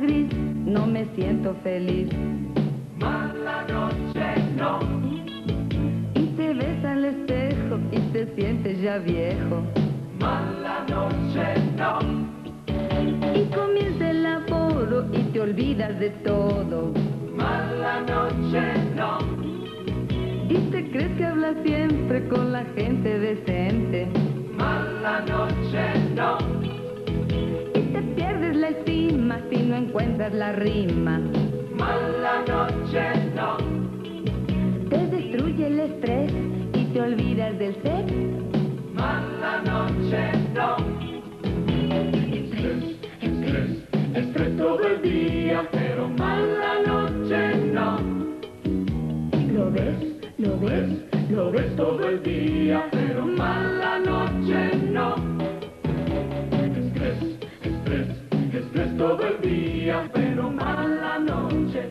gris, no me siento feliz. Mala noche no. Y te ves al espejo y te sientes ya viejo. Mala noche no. Y comienza el aforo y te olvidas de todo. Mala noche no. Y te crees que hablas siempre con la gente decente. Mala noche no. Y te pierdes la estima si no encuentras la rima. Mala noche no. Te destruye el estrés y te olvidas del sex. Mala noche no. Estrés, estrés, Estrés todo el día, pero mala noche no. ¿Lo ves? ¿Lo ves? Lo ves todo el día, pero mala noche no. Estrés, estrés, estrés todo el día, pero mala noche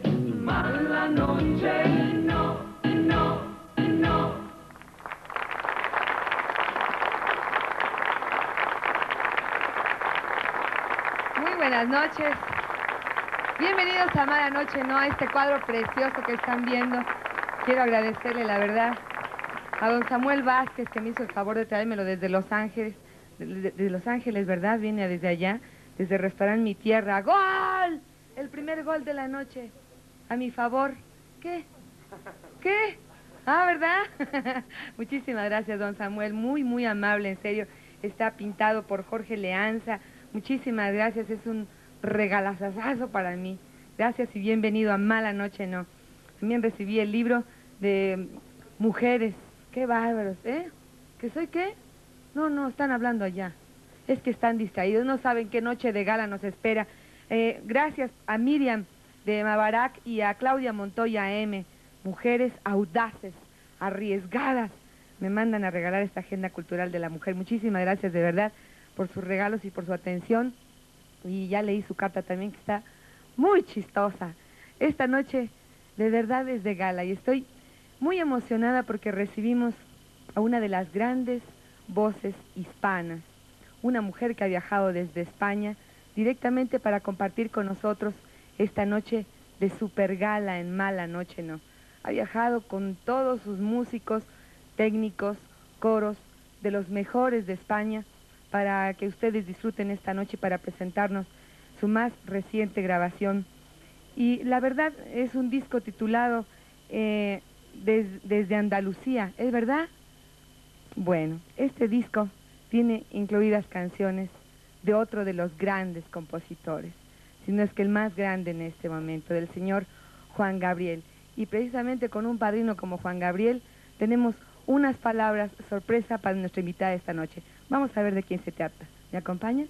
no, no, no. Muy buenas noches. Bienvenidos a Mala Noche No, a este cuadro precioso que están viendo. Quiero agradecerle, la verdad, a don Samuel Vázquez, que me hizo el favor de traérmelo desde Los Ángeles. De Los Ángeles, ¿verdad? Viene desde allá, desde el restaurante Mi Tierra. ¡Gol! El primer gol de la noche. A mi favor. ¿Qué? ¿Qué? Ah, ¿verdad? Muchísimas gracias, don Samuel. Muy, muy amable, en serio. Está pintado por Jorge Leanza. Muchísimas gracias. Es un regalazazazo para mí. Gracias y bienvenido a Mala Noche No. También recibí el libro de mujeres. Qué bárbaros, ¿eh? ¿Que soy qué? No, están hablando allá. Es que están distraídos, no saben qué noche de gala nos espera. Gracias a Miriam de Mabarak y a Claudia Montoya M. Mujeres audaces, arriesgadas. Me mandan a regalar esta agenda cultural de la mujer. Muchísimas gracias de verdad por sus regalos y por su atención. Y ya leí su carta también, que está muy chistosa. Esta noche de verdad es de gala y estoy muy emocionada porque recibimos a una de las grandes voces hispanas, una mujer que ha viajado desde España directamente para compartir con nosotros esta noche de super gala en Mala Noche No. Ha viajado con todos sus músicos, técnicos, coros de los mejores de España para que ustedes disfruten esta noche para presentarnos su más reciente grabación. Y la verdad es un disco titulado Desde Andalucía, ¿es verdad? Bueno, este disco tiene incluidas canciones de otro de los grandes compositores, si no es que el más grande en este momento, del señor Juan Gabriel. Y precisamente con un padrino como Juan Gabriel tenemos unas palabras sorpresa para nuestra invitada esta noche. Vamos a ver de quién se trata. ¿Me acompañan?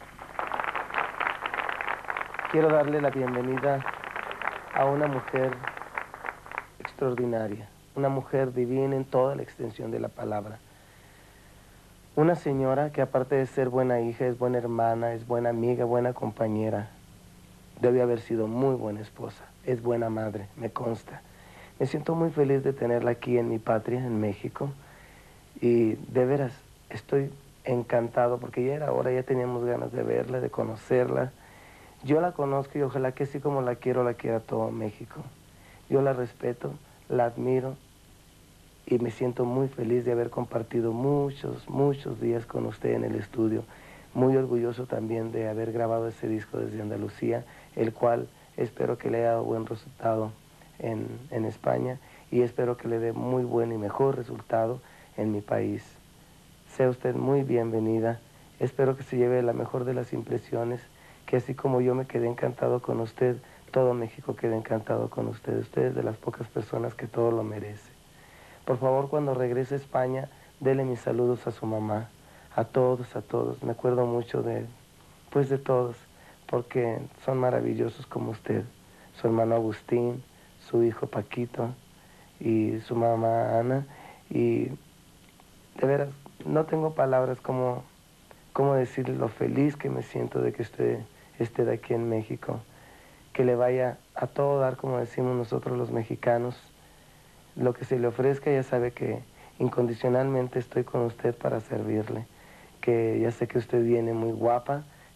Quiero darle la bienvenida a una mujer extraordinaria, una mujer divina en toda la extensión de la palabra. Una señora que aparte de ser buena hija, es buena hermana, es buena amiga, buena compañera. Debe haber sido muy buena esposa, es buena madre, me consta. Me siento muy feliz de tenerla aquí en mi patria, en México, y de veras estoy encantado porque ya era hora, ya teníamos ganas de verla, de conocerla. Yo la conozco y ojalá que así como la quiera todo México. Yo la respeto, la admiro y me siento muy feliz de haber compartido muchos días con usted en el estudio. Muy orgulloso también de haber grabado ese disco desde Andalucía, el cual espero que le haya dado buen resultado en España y espero que le dé muy buen y mejor resultado en mi país. Sea usted muy bienvenida, espero que se lleve la mejor de las impresiones, que así como yo me quedé encantado con usted, todo México quede encantado con usted. Usted es de las pocas personas que todo lo merece. Por favor, cuando regrese a España, dele mis saludos a su mamá, a todos. Me acuerdo mucho de todos, porque son maravillosos como usted. Su hermano Agustín, su hijo Paquito y su mamá Ana. Y de veras, no tengo palabras como decirle lo feliz que me siento de que usted esté de aquí en México. Que le vaya a todo dar, como decimos nosotros los mexicanos. Lo que se le ofrezca, ya sabe que incondicionalmente estoy con usted para servirle. Que ya sé que usted viene muy guapa,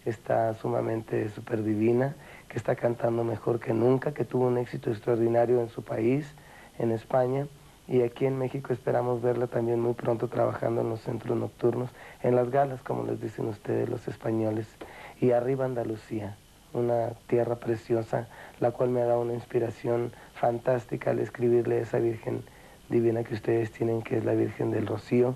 está sumamente súper divina, que está cantando mejor que nunca, que tuvo un éxito extraordinario en su país, en España, y aquí en México esperamos verla también muy pronto trabajando en los centros nocturnos, en las galas, como les dicen ustedes los españoles, y arriba Andalucía, una tierra preciosa, la cual me ha dado una inspiración fantástica al escribirle a esa Virgen divina que ustedes tienen, que es la Virgen del Rocío.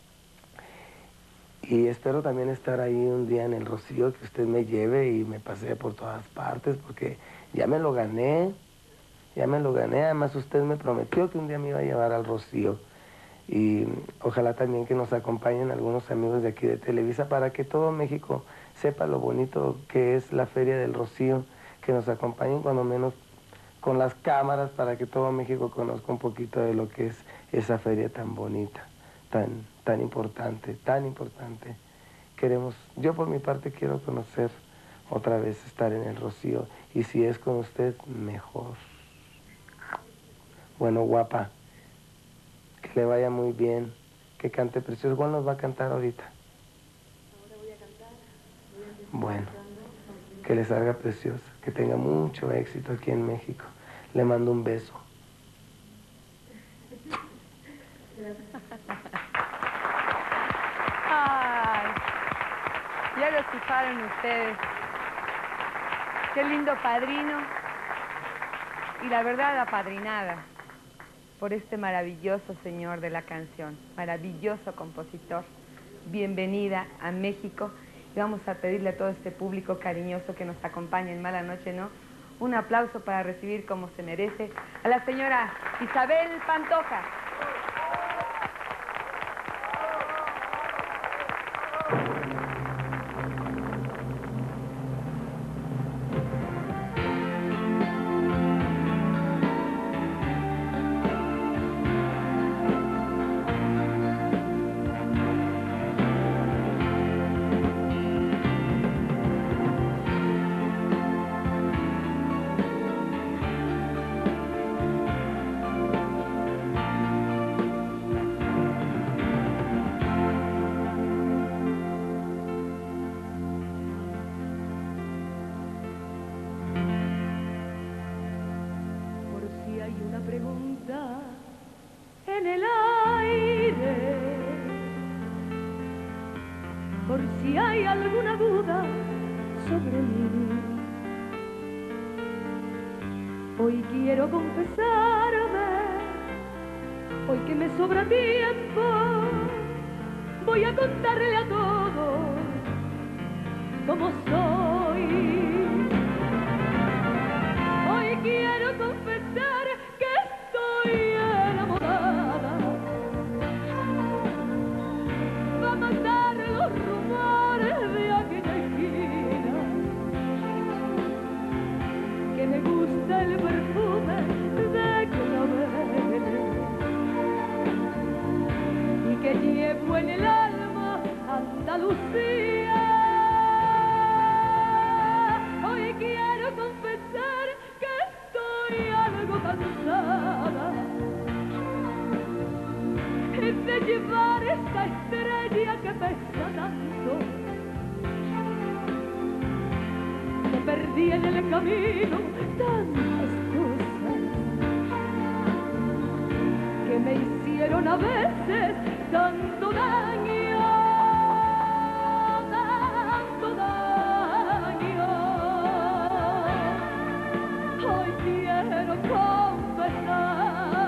Y espero también estar ahí un día en el Rocío, que usted me lleve y me pasee por todas partes, porque ya me lo gané, además usted me prometió que un día me iba a llevar al Rocío. Y ojalá también que nos acompañen algunos amigos de aquí de Televisa para que todo México sepa lo bonito que es la Feria del Rocío, que nos acompañen cuando menos con las cámaras para que todo México conozca un poquito de lo que es esa feria tan bonita, tan importante, tan importante. Yo por mi parte quiero conocer otra vez, estar en el Rocío, y si es con usted, mejor. Bueno, guapa, que le vaya muy bien, que cante precioso. ¿Cuál nos va a cantar ahorita? Ahora voy a cantar. Bueno, que le salga preciosa, que tenga mucho éxito aquí en México. Le mando un beso. Ay, ya lo escucharon ustedes. Qué lindo padrino. Y la verdad, apadrinada por este maravilloso señor de la canción, maravilloso compositor. Bienvenida a México. Y vamos a pedirle a todo este público cariñoso que nos acompaña en Mala Noche, ¿no? Un aplauso para recibir como se merece a la señora Isabel Pantoja. En el aire, por si hay alguna duda sobre mí, hoy quiero confesarme, hoy que me sobra tiempo, voy a contarle a todos cómo soy. Hoy quiero confesar que estoy enamorada. Va a matar los rumores de aquella esquina, que me gusta el perfume de claveles y que llevo en el alma Andalucía. Hoy quiero confesar que estoy algo cansada de llevar esta estrella que pesa tanto. Me perdí en el camino tantas cosas que me hicieron a veces tanto daño, tanto daño. Hoy quiero confesar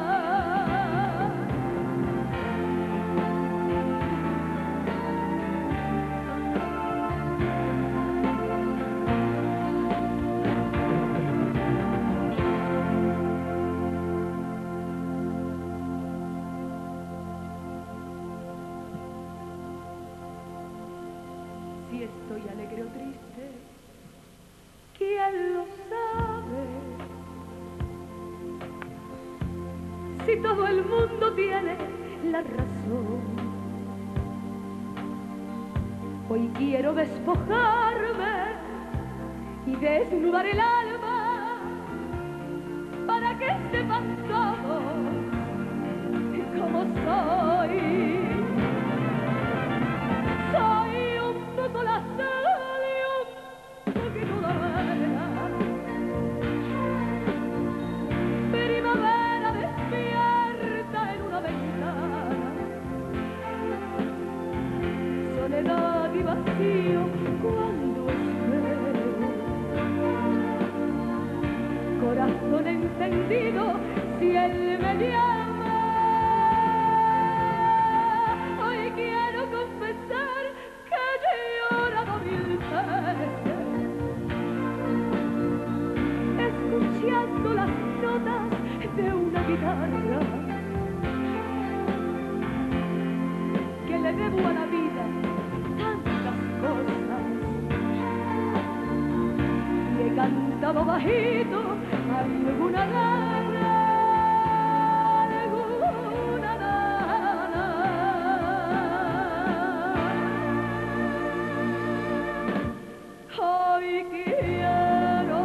si estoy alegre o triste, ¿quién lo sabe? Si todo el mundo tiene la razón, hoy quiero despojarme y desnudar el alma para que sepan todos cómo soy. Soy un poco la sal y un perdido si él me llama. Hoy quiero confesar que he llorado 1000 veces, escuchando las notas de una guitarra, que le debo a la vida tantas cosas, y he cantado bajito alguna gana, alguna gana. Hoy quiero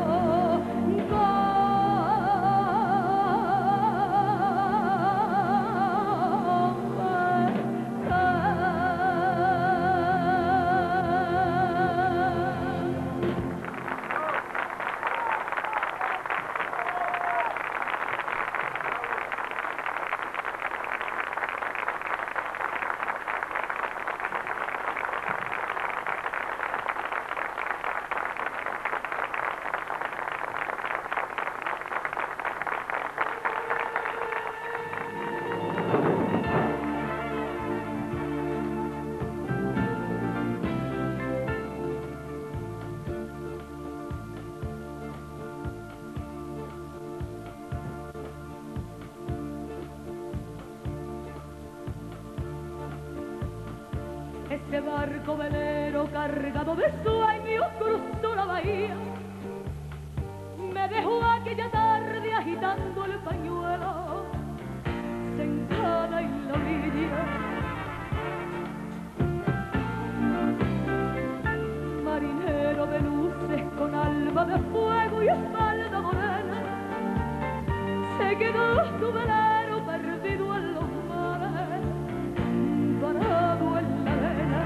ese barco velero cargado de sueños cruzó la bahía, me dejó aquella tarde agitando el pañuelo, sentada en la orilla. Marinero de luces con alma de fuego y espalda morena, se quedó tu velero perdido en los mares, parado en la arena.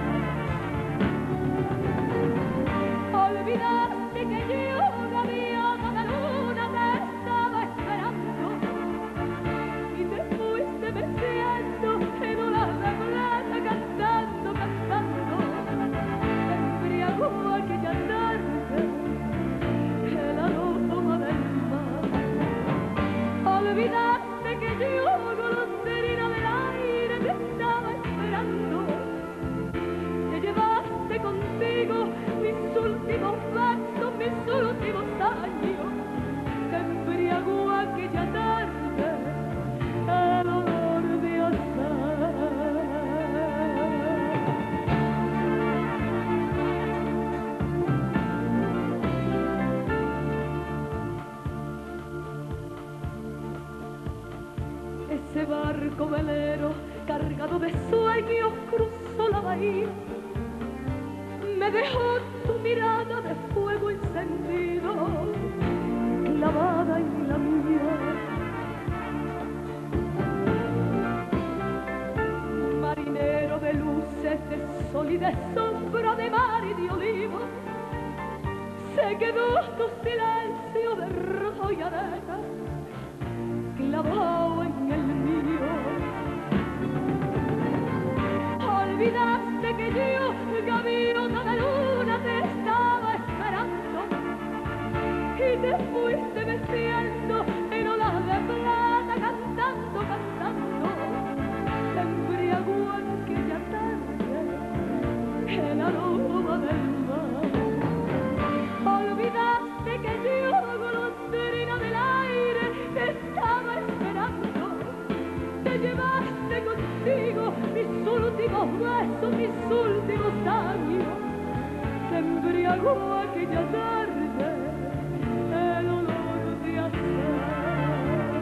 Olvidaste que yo, gaviota de luna, te estaba esperando, y te fuiste meciendo en olas de plata, cantando, cantando. Te embriagó aquella tarde el aroma del mar. Olvidaste que yo, golondrina del aire, te estaba esperando. Te llevaste contigo mis últimos besos, mis últimos años. Te embriagó aquella tarde el olor de azahar. Ese barco velero cargado de sueños cruzó la bahía, me dejó tu mirada de fuego encendido clavada en la mía. Marinero de luces, de sol y de sombra, de mar y de olivo, se quedó tu silencio de rojo y arena clavado en el mío. Olvidaste que yo, gaviota de luna, te estaba esperando, y te fuiste meciendo en olas de plata, cantando, cantando. Te embriagó aquella tarde el aroma del mar. Olvidaste que yo, golondrina del aire, te estaba esperando. Te llevaste contigo mis últimos besos, mis últimos años. Te embriagó aquella tarde el olor de azahar.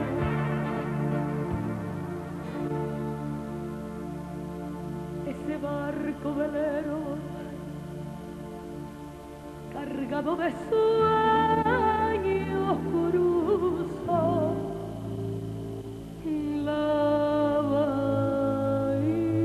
Ese barco velero cargado de sueños cruzó la bahía.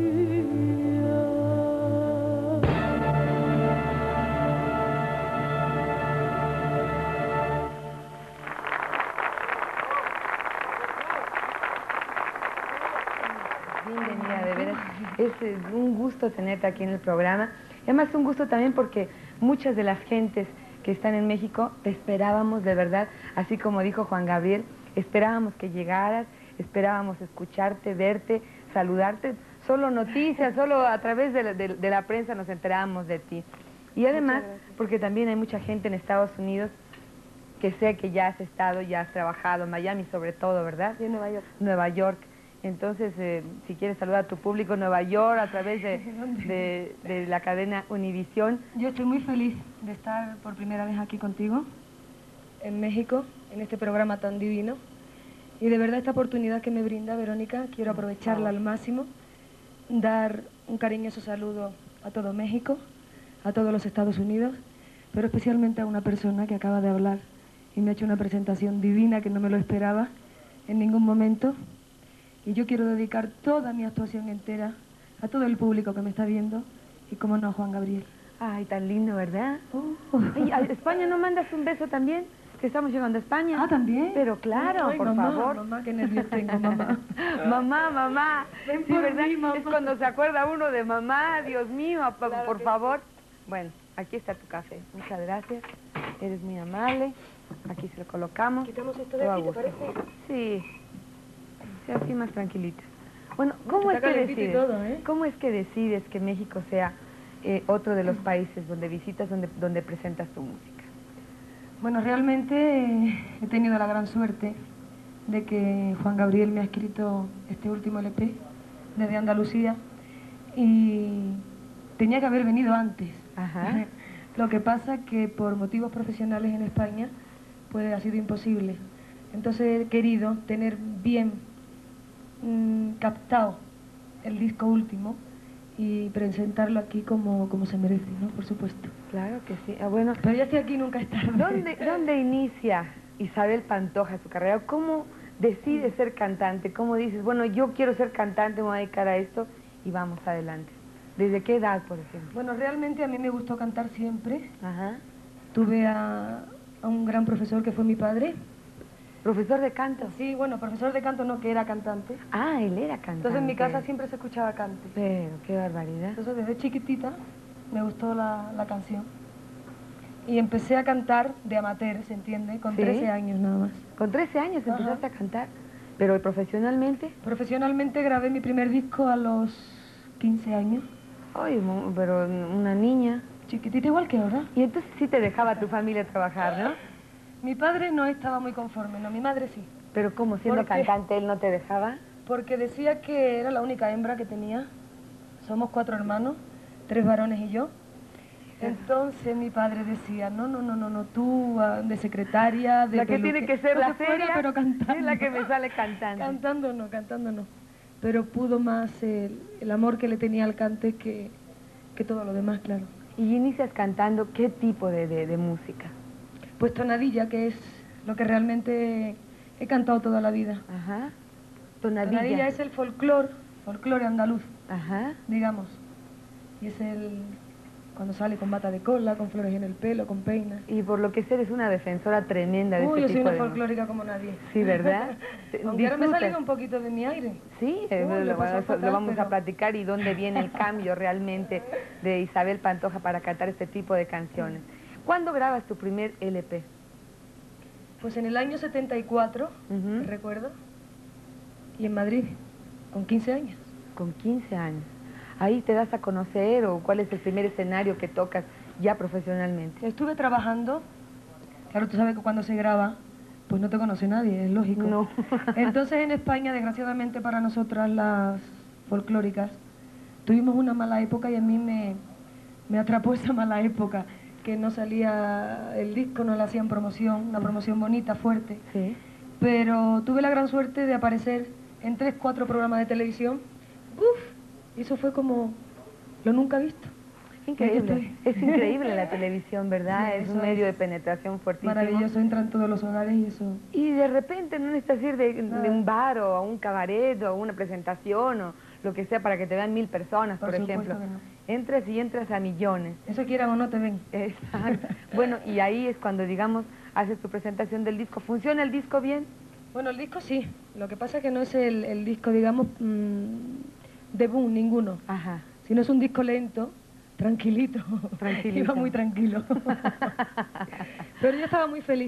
Bienvenida, de veras. Es un gusto tenerte aquí en el programa. Además, un gusto también porque muchas de las gentes que están en México te esperábamos, de verdad, así como dijo Juan Gabriel, Esperábamos que llegaras, esperábamos escucharte, verte, saludarte. Solo noticias, solo a través de la prensa nos enterábamos de ti. Y además, porque también hay mucha gente en Estados Unidos que sé que ya has estado, ya has trabajado, en Miami sobre todo, ¿verdad? Sí, en Nueva York. Nueva York. Entonces, si quieres saludar a tu público en Nueva York a través de la cadena Univisión. Yo estoy muy feliz de estar por primera vez aquí contigo, en México, en este programa tan divino. Y de verdad esta oportunidad que me brinda Verónica, quiero aprovecharla al máximo, dar un cariñoso saludo a todo México, a todos los Estados Unidos, pero especialmente a una persona que acaba de hablar y me ha hecho una presentación divina que no me lo esperaba en ningún momento. Y yo quiero dedicar toda mi actuación entera a todo el público que me está viendo y, como no, a Juan Gabriel. Ay, tan lindo, ¿verdad? Ay, ¿a España no mandas un beso también? Que estamos llegando a España. Ah, ¿también? Pero claro, Ay, por mamá, favor. Mamá, qué nervios tengo, mamá. Mamá. Ven Sí, por ¿verdad? mí, mamá. Es cuando se acuerda uno de mamá, Dios mío, por favor. Bueno, aquí está tu café. Muchas gracias. Eres muy amable. Aquí se lo colocamos. Quitamos esto de Todo a aquí, ¿te gusto. parece? Sí. Sí, así más tranquilita. Bueno, ¿cómo es Está que calentito y decides? todo, ¿eh? ¿Cómo es que decides que México sea otro de los países donde visitas, donde presentas tu música? Bueno, realmente he tenido la gran suerte de que Juan Gabriel me ha escrito este último LP desde Andalucía y tenía que haber venido antes. Ajá. Lo que pasa que por motivos profesionales en España pues ha sido imposible. Entonces he querido tener bien captado el disco último y presentarlo aquí como se merece, ¿no? Por supuesto. Claro que sí. Ah, bueno, Pero ya estoy aquí, nunca es tarde. ¿Dónde inicia Isabel Pantoja su carrera? ¿Cómo decide ser cantante? ¿Cómo dices, bueno, yo quiero ser cantante, me voy a dedicar a esto y vamos adelante? ¿Desde qué edad, por ejemplo? Bueno, realmente a mí me gustó cantar siempre. Ajá. Tuve a un gran profesor que fue mi padre. ¿Profesor de canto? Sí, bueno, profesor de canto no, que era cantante. Ah, él era cantante. Entonces en mi casa siempre se escuchaba cante. Pero, qué barbaridad. Entonces desde chiquitita me gustó la canción. Y empecé a cantar de amateur, ¿se entiende? Con ¿Sí? 13 años nada más. Con 13 años empezaste a cantar, pero profesionalmente. Profesionalmente grabé mi primer disco a los 15 años. Ay, pero una niña. Chiquitita igual que ahora. Y entonces sí te dejaba tu familia trabajar, ¿no? Mi padre no estaba muy conforme, no, mi madre sí. Pero como siendo ¿Por qué? cantante él no te dejaba. Porque decía que era la única hembra que tenía. Somos 4 hermanos, 3 varones y yo. Entonces mi padre decía, no, tú de secretaria, de La que tiene que ser lo la que fuera, seria pero cantando. es la que me sale cantando. Cantando no. Pero pudo más el amor que le tenía al cante que todo lo demás, claro. Y inicias cantando, ¿qué tipo de música? Pues tonadilla, que es lo que realmente he cantado toda la vida. Ajá. Tonadilla. Tonadilla es el folclore andaluz, Ajá. digamos. Y es cuando sale con bata de cola, con flores en el pelo, con peinas. Y por lo que sé eres una defensora tremenda de Uy, este yo soy tipo una de música. folclórica como nadie. Sí, ¿verdad? Aunque ahora me Disfrutas. salido un poquito de mi aire. Sí, Uy, lo, paso eso fatal, lo vamos pero- a platicar y dónde viene el cambio realmente de Isabel Pantoja para cantar este tipo de canciones. ¿Cuándo grabas tu primer LP? Pues en el año 74, Ujú. recuerdo, y en Madrid, con 15 años. Con 15 años. ¿Ahí te das a conocer o cuál es el primer escenario que tocas ya profesionalmente? Estuve trabajando, claro, tú sabes que cuando se graba, pues no te conoce nadie, es lógico. No. Entonces en España, desgraciadamente para nosotras las folclóricas, tuvimos una mala época y a mí me atrapó esa mala época, que no salía el disco, no le hacían promoción, una promoción bonita, fuerte. Sí. Pero tuve la gran suerte de aparecer en 3, 4 programas de televisión. ¡Uf! Y eso fue como lo nunca visto. Increíble. Es increíble la televisión, ¿verdad? Sí, es un eso medio es de penetración fuertísimo. Maravilloso, entra en todos los hogares y eso... Y de repente no necesitas ir de un bar o a un cabaret o a una presentación o lo que sea para que te vean 1000 personas, por supuesto ejemplo. que no. Entras y entras a millones. Eso quieran o no te ven. Exacto. Bueno, y ahí es cuando, digamos, haces tu presentación del disco. ¿Funciona el disco bien? Bueno, el disco sí. Lo que pasa es que no es el disco, digamos, de boom, ninguno. Ajá. Sino es un disco lento, tranquilito. Tranquilito. Iba muy tranquilo. Pero yo estaba muy feliz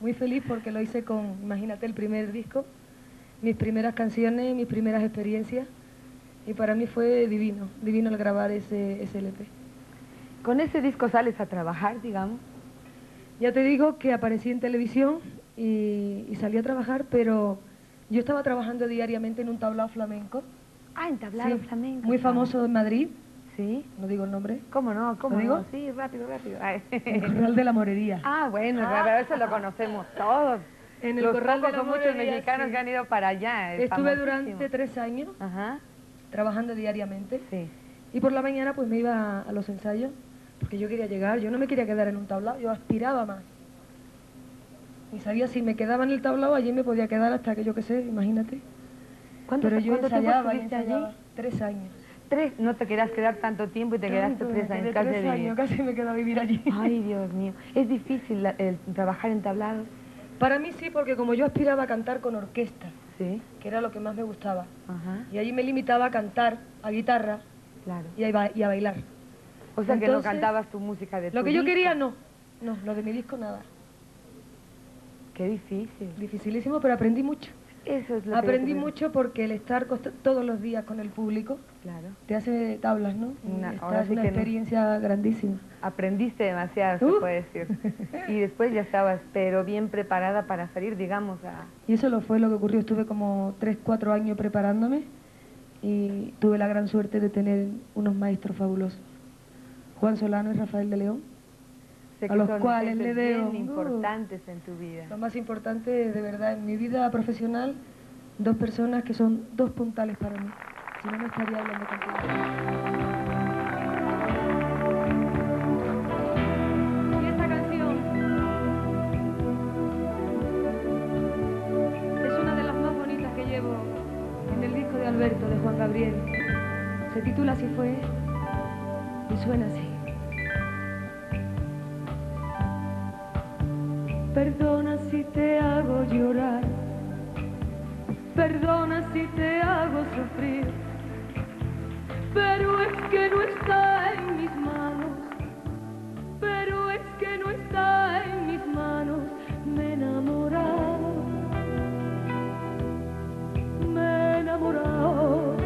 muy feliz porque lo hice con, imagínate, el primer disco, mis primeras canciones, mis primeras experiencias, y para mí fue divino, divino el grabar ese LP. ¿Con ese disco sales a trabajar, digamos? Ya te digo que aparecí en televisión y salí a trabajar, pero yo estaba trabajando diariamente en un tablao flamenco. Ah, en tablao Sí, flamenco. muy famoso en Madrid, ¿Sí? no digo el nombre, ¿Cómo no? ¿Cómo ¿Lo digo? no? Sí, rápido, rápido. Ay. el Corral de la Morería. Ah, bueno, pero eso lo conocemos todos. En el Los Corral de pocos la o muchos Morería, mexicanos sí. que han ido para allá. Es Estuve famosísimo. durante 3 años Ajá, trabajando diariamente. sí. Y por la mañana pues me iba a los ensayos, porque yo quería llegar, yo no me quería quedar en un tablao, yo aspiraba más. Y sabía si me quedaba en el tablao, allí me podía quedar hasta que yo qué sé, imagínate. Pero yo ¿Cuánto tiempo ensayaba y estuviste ensayaba. allí? 3 años. 3, no te querías quedar tanto tiempo y te quedaste Tanto, 3 me años. quedé Casi 3 años, casi me quedo a vivir allí. Ay, Dios mío. ¿Es difícil el trabajar en tablados? Para mí sí, porque como yo aspiraba a cantar con orquesta, Sí. que era lo que más me gustaba, Ajá, y allí me limitaba a cantar, a guitarra claro. y a bailar. O sea que no Entonces, cantabas tu música de tu Lo que yo disco. quería no, lo de mi disco nada. Qué difícil. Dificilísimo, pero aprendí mucho. Eso es lo que Aprendí yo creo. mucho porque el estar todos los días con el público Claro. te hace tablas, ¿no? Ahora Es sí una que no. experiencia grandísima. Aprendiste demasiado, se puede decir. Y después ya estabas, pero bien preparada para salir, digamos, a... Y eso fue lo que ocurrió. Estuve como 3, 4 años preparándome y tuve la gran suerte de tener unos maestros fabulosos. Juan Solano y Rafael de León, Sé a que los son cuales jefes le debo... bien importantes en tu vida. Lo más importante, de verdad, en mi vida profesional, 2 personas que son 2 puntales para mí. Si no, no estaría hablando contigo. Y esta canción es una de las más bonitas que llevo en el disco de Alberto, de Juan Gabriel. Se titula Así fue y suena así. Perdona si te hago llorar, perdona si te hago sufrir, pero es que no está en mis manos, pero es que no está en mis manos. Me he enamorado, me he enamorado,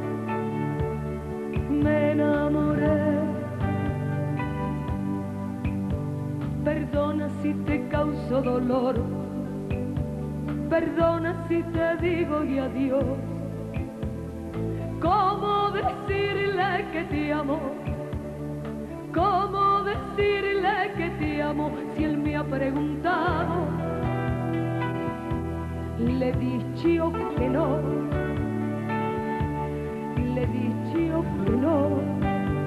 me enamoré. Perdona si te causo dolor, perdona si te digo y adiós. ¿Cómo decirle que te amo? ¿Cómo decirle que te amo si él me ha preguntado? Le he dicho que no, le he dicho que no.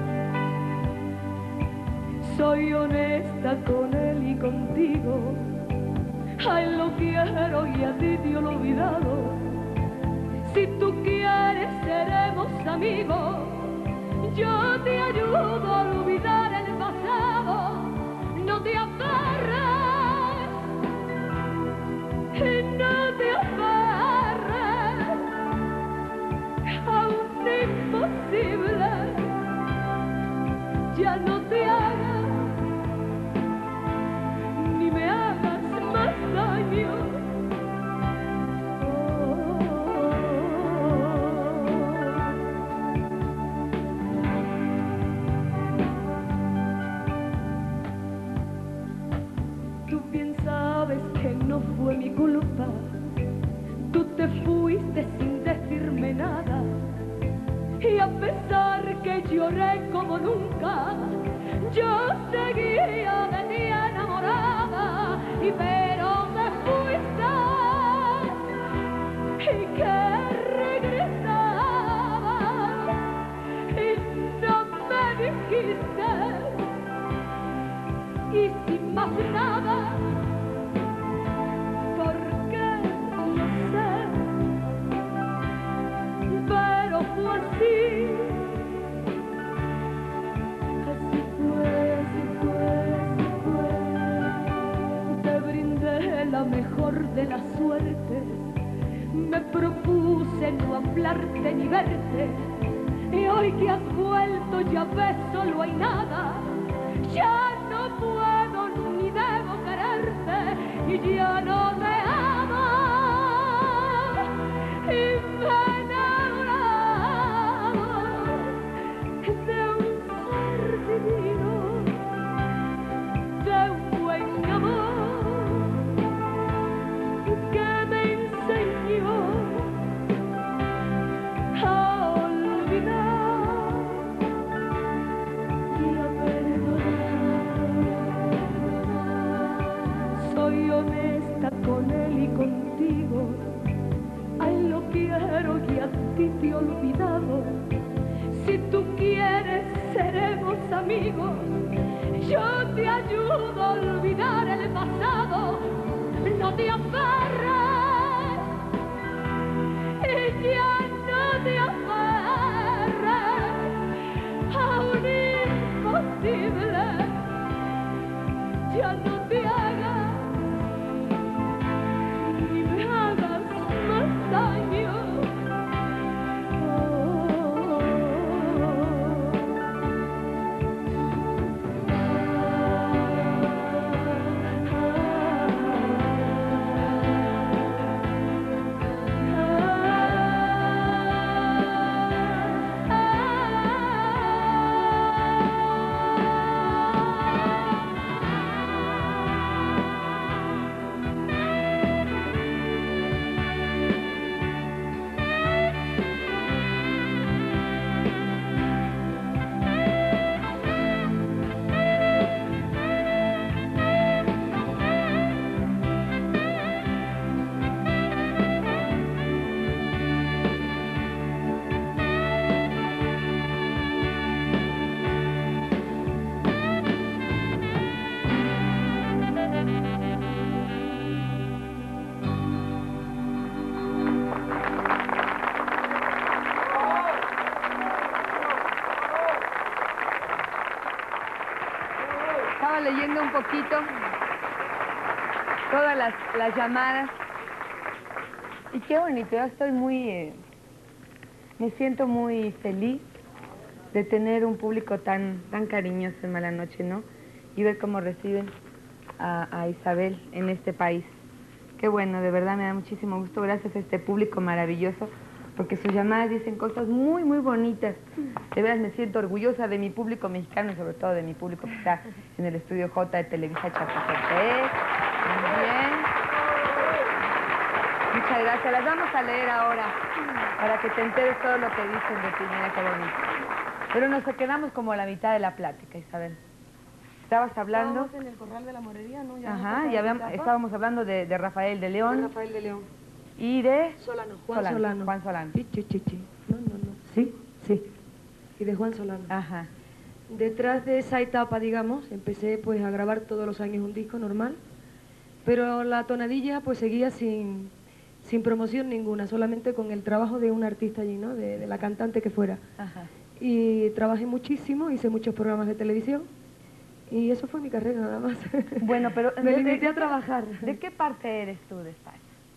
Soy honesta con él y contigo. Ay, lo quiero y a ti te he olvidado. Si tú quieres seremos amigos. Yo te ayudo a olvidar el pasado. No te aferres y no te aferres a un imposible. Ya no te hagas ni me hagas más daño. Tú bien sabes que no fue mi culpa. Tú te fuiste sin decirme nada. Y a pesar que lloré como nunca, yo seguía de ti enamorada. Y pero te fuiste y que regresaba y no me dijiste. Y sin más nada, porque no sé, pero fue así. Así fue, así fue, así fue. Te brindé la mejor de las suertes. Me propuse no hablarte ni verte. Y hoy que has vuelto ya ves, solo hay nada. Ya no puedo ni debo quererte. Y ya no me ama y me he enamorado de un ser divino, de un buen amor que me enseñó a olvidar y a perdonar. Soy honesta con él y contigo, a él lo quiero y a ti te he olvidado. Si tú quieres seremos amigos, yo te ayudo a olvidar el pasado. No te aferres y ya no te aferres a un imposible. Ya no te hagas ni me hagas más daño. Estaba leyendo un poquito todas las llamadas. Y qué bonito, yo estoy muy... me siento muy feliz de tener un público tan cariñoso en Mala Noche, ¿no? Y ver cómo reciben a Isabel en este país. Qué bueno, de verdad me da muchísimo gusto. Gracias a este público maravilloso, porque sus llamadas dicen cosas muy, muy bonitas. De verdad me siento orgullosa de mi público mexicano y sobre todo de mi público que está en el Estudio J de Televisa Chapultepec. Muy bien. Muchas gracias. Las vamos a leer ahora para que te enteres todo lo que dicen de ti. Mira qué bonito. Pero nos quedamos como a la mitad de la plática, Isabel. Estabas hablando... Estábamos en el Corral de la Morería, ¿no? Ya Ajá, y estábamos hablando de Rafael de León. De Rafael de León. Y de... Solano, Juan Solano. Juan Solano. Sí. No. Sí. Y de Juan Solano. Ajá. Detrás de esa etapa, digamos, empecé pues a grabar todos los años un disco normal, pero la tonadilla pues seguía sin promoción ninguna, solamente con el trabajo de un artista allí, ¿no? De la cantante que fuera. Ajá. Y trabajé muchísimo, hice muchos programas de televisión y eso fue mi carrera nada más. Bueno, pero... Me limité a trabajar. ¿De qué parte eres tú de España?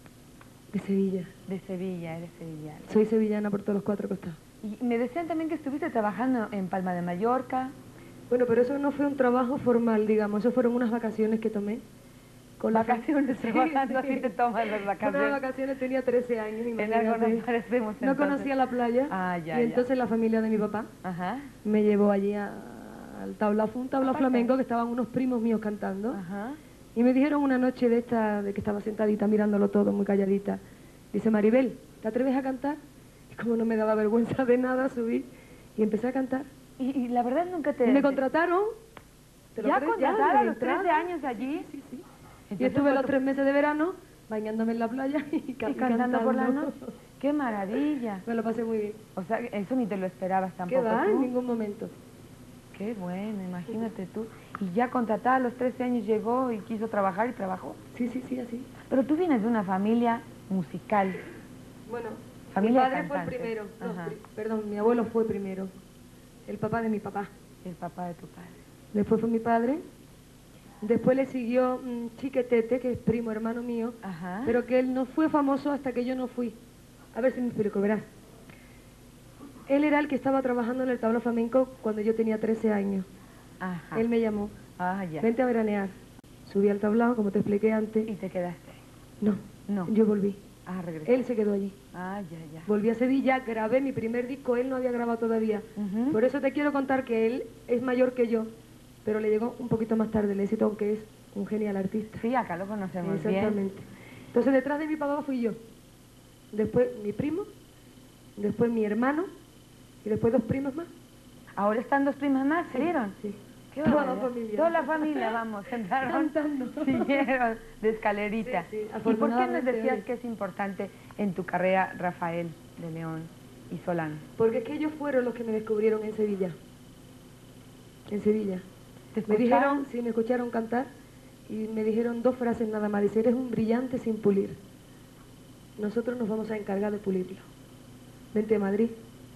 De Sevilla. De Sevilla, eres sevillana. Soy sevillana por todos los cuatro costados. Y me decían también que estuviste trabajando en Palma de Mallorca. Bueno, pero eso no fue un trabajo formal, digamos, eso fueron unas vacaciones que tomé. Con Vacaciones, sí, trabajando, sí. así te tomas las vacaciones. Unas vacaciones tenía 13 años, En imagínate. algo nos parecemos No entonces. conocía la playa. Ah, ya, y entonces la familia de mi papá Ajá, me llevó allí al tablao, fue un tablao flamenco que estaban unos primos míos cantando. ajá. Y me dijeron una noche de esta, de que estaba sentadita mirándolo todo, muy calladita. Dice, Maribel, ¿te atreves a cantar? Y como no me daba vergüenza de nada, subí y empecé a cantar. Y la verdad nunca te... Y me contrataron. ¿Te lo ¿Ya crees? contrataron a de los 13 entrada. años allí? Sí. Y Entonces, estuve los ¿cuánto- 3 meses de verano bañándome en la playa y cantando por la noche? ¡Qué maravilla! Me lo pasé muy bien. O sea, eso ni te lo esperabas ¿Qué tampoco va? tú. En ningún momento. Qué bueno, imagínate tú. Y ya contratada a los 13 años llegó y quiso trabajar y trabajó. Sí, así. Pero tú vienes de una familia musical. Bueno, Familia mi padre fue el cantante. primero. No, Ajá. perdón, mi abuelo fue primero. El papá de mi papá. El papá de tu padre. Después fue mi padre. Después le siguió Chiquetete, que es primo hermano mío, Ajá. pero que él no fue famoso hasta que yo no fui. A ver si me explico, verás. Él era el que estaba trabajando en el tablao flamenco cuando yo tenía 13 años. Ajá. Él me llamó, Ah, ya. vente a veranear. subí al tablao, como te expliqué antes. ¿Y te quedaste? No, No. yo volví. Ah, regresé. Él se quedó allí. Ah, ya, ya. Volví a Sevilla, grabé mi primer disco, él no había grabado todavía. Ujú. Por eso te quiero contar que él es mayor que yo, pero le llegó un poquito más tarde el éxito, aunque es un genial artista. Sí, acá lo conocemos bien. Exactamente. Entonces detrás de mi papá fui yo, después mi primo, después mi hermano y después 2 primos más. Ahora están 2 primas más, ¿salieron? Sí. Qué Toda la barbaridad. familia. Toda la familia, vamos, entraron, Cantando. siguieron de escalerita. Sí, sí, ¿Y por qué nos afortunadamente decías hoy. que es importante en tu carrera Rafael de León y Solano? Porque es que ellos fueron los que me descubrieron en Sevilla. En Sevilla. ¿Te Me escucharon? dijeron, sí, me escucharon cantar y me dijeron 2 frases nada más. Dice, eres un brillante sin pulir. Nosotros nos vamos a encargar de pulirlo. Vente a Madrid.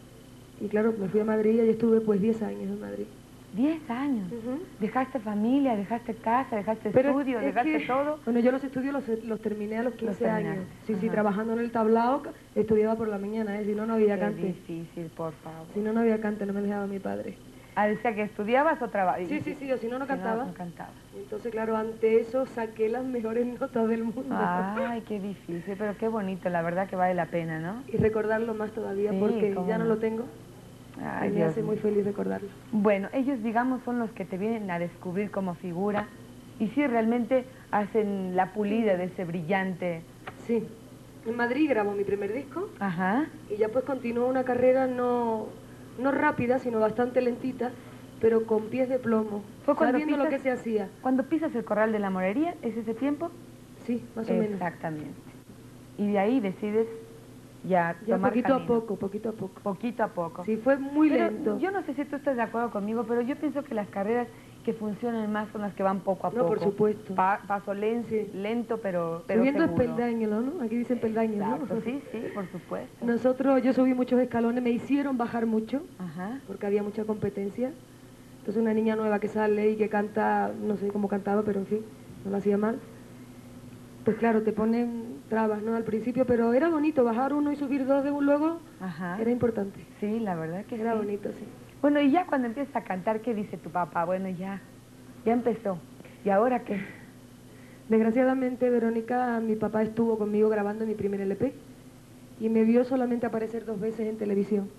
Y claro, me fui a Madrid y allí estuve pues 10 años en Madrid. 10 años. Ujú. Dejaste familia, dejaste casa, dejaste Pero estudio, es dejaste que, todo. Bueno, yo los estudios los terminé a los 15 terminaste, años. Sí, sí, ajá. trabajando en el tablao, estudiaba por la mañana, si no, no había Qué cante. difícil, por favor. Si no, no había cante, no me dejaba mi padre. Ah, decía que estudiabas o trabajabas. Sí, sí, sí, o si no, no cantaba. No cantaba. Entonces, claro, ante eso saqué las mejores notas del mundo. Ay, qué difícil, pero qué bonito, la verdad que vale la pena, ¿no? Y recordarlo más todavía, Sí, porque cómo ya no no. lo tengo. Ay, y me Dios hace mío. muy feliz recordarlo. Bueno, ellos, digamos, son los que te vienen a descubrir como figura y sí, realmente hacen la pulida de ese brillante. Sí. En Madrid grabó mi primer disco Ajá. y ya pues continuó una carrera no rápida, sino bastante lentita, pero con pies de plomo. Fue cuando sabiendo lo pisas- que se hacía. Cuando pisas el corral de la morería, ¿es ese tiempo? Sí, más o menos. Exactamente. Y de ahí decides ya Ya tomar poquito camino. a poco, poquito a poco. Poquito a poco. Sí, fue muy Pero lento. yo no sé si tú estás de acuerdo conmigo, pero yo pienso que las carreras que funcionan más son las que van poco a No, poco. por supuesto. Paso lento, Sí. lento pero Subiendo seguro. peldaños, ¿no? Aquí dicen peldaños, Exacto, ¿no? sí, sí, por supuesto. Yo subí muchos escalones, me hicieron bajar mucho, Ajá. porque había mucha competencia. Entonces una niña nueva que sale y que canta, no sé cómo cantaba, pero en fin, no lo hacía mal. Pues claro, te ponen trabas, ¿no? Al principio, pero era bonito, bajar uno y subir 2 de un luego, Ajá. era importante. Sí, la verdad que Era sí. bonito, sí. Bueno, y ya cuando empiezas a cantar, ¿qué dice tu papá? Bueno, ya empezó. ¿Y ahora qué? Desgraciadamente, Verónica, mi papá estuvo conmigo grabando mi primer LP y me vio solamente aparecer 2 veces en televisión.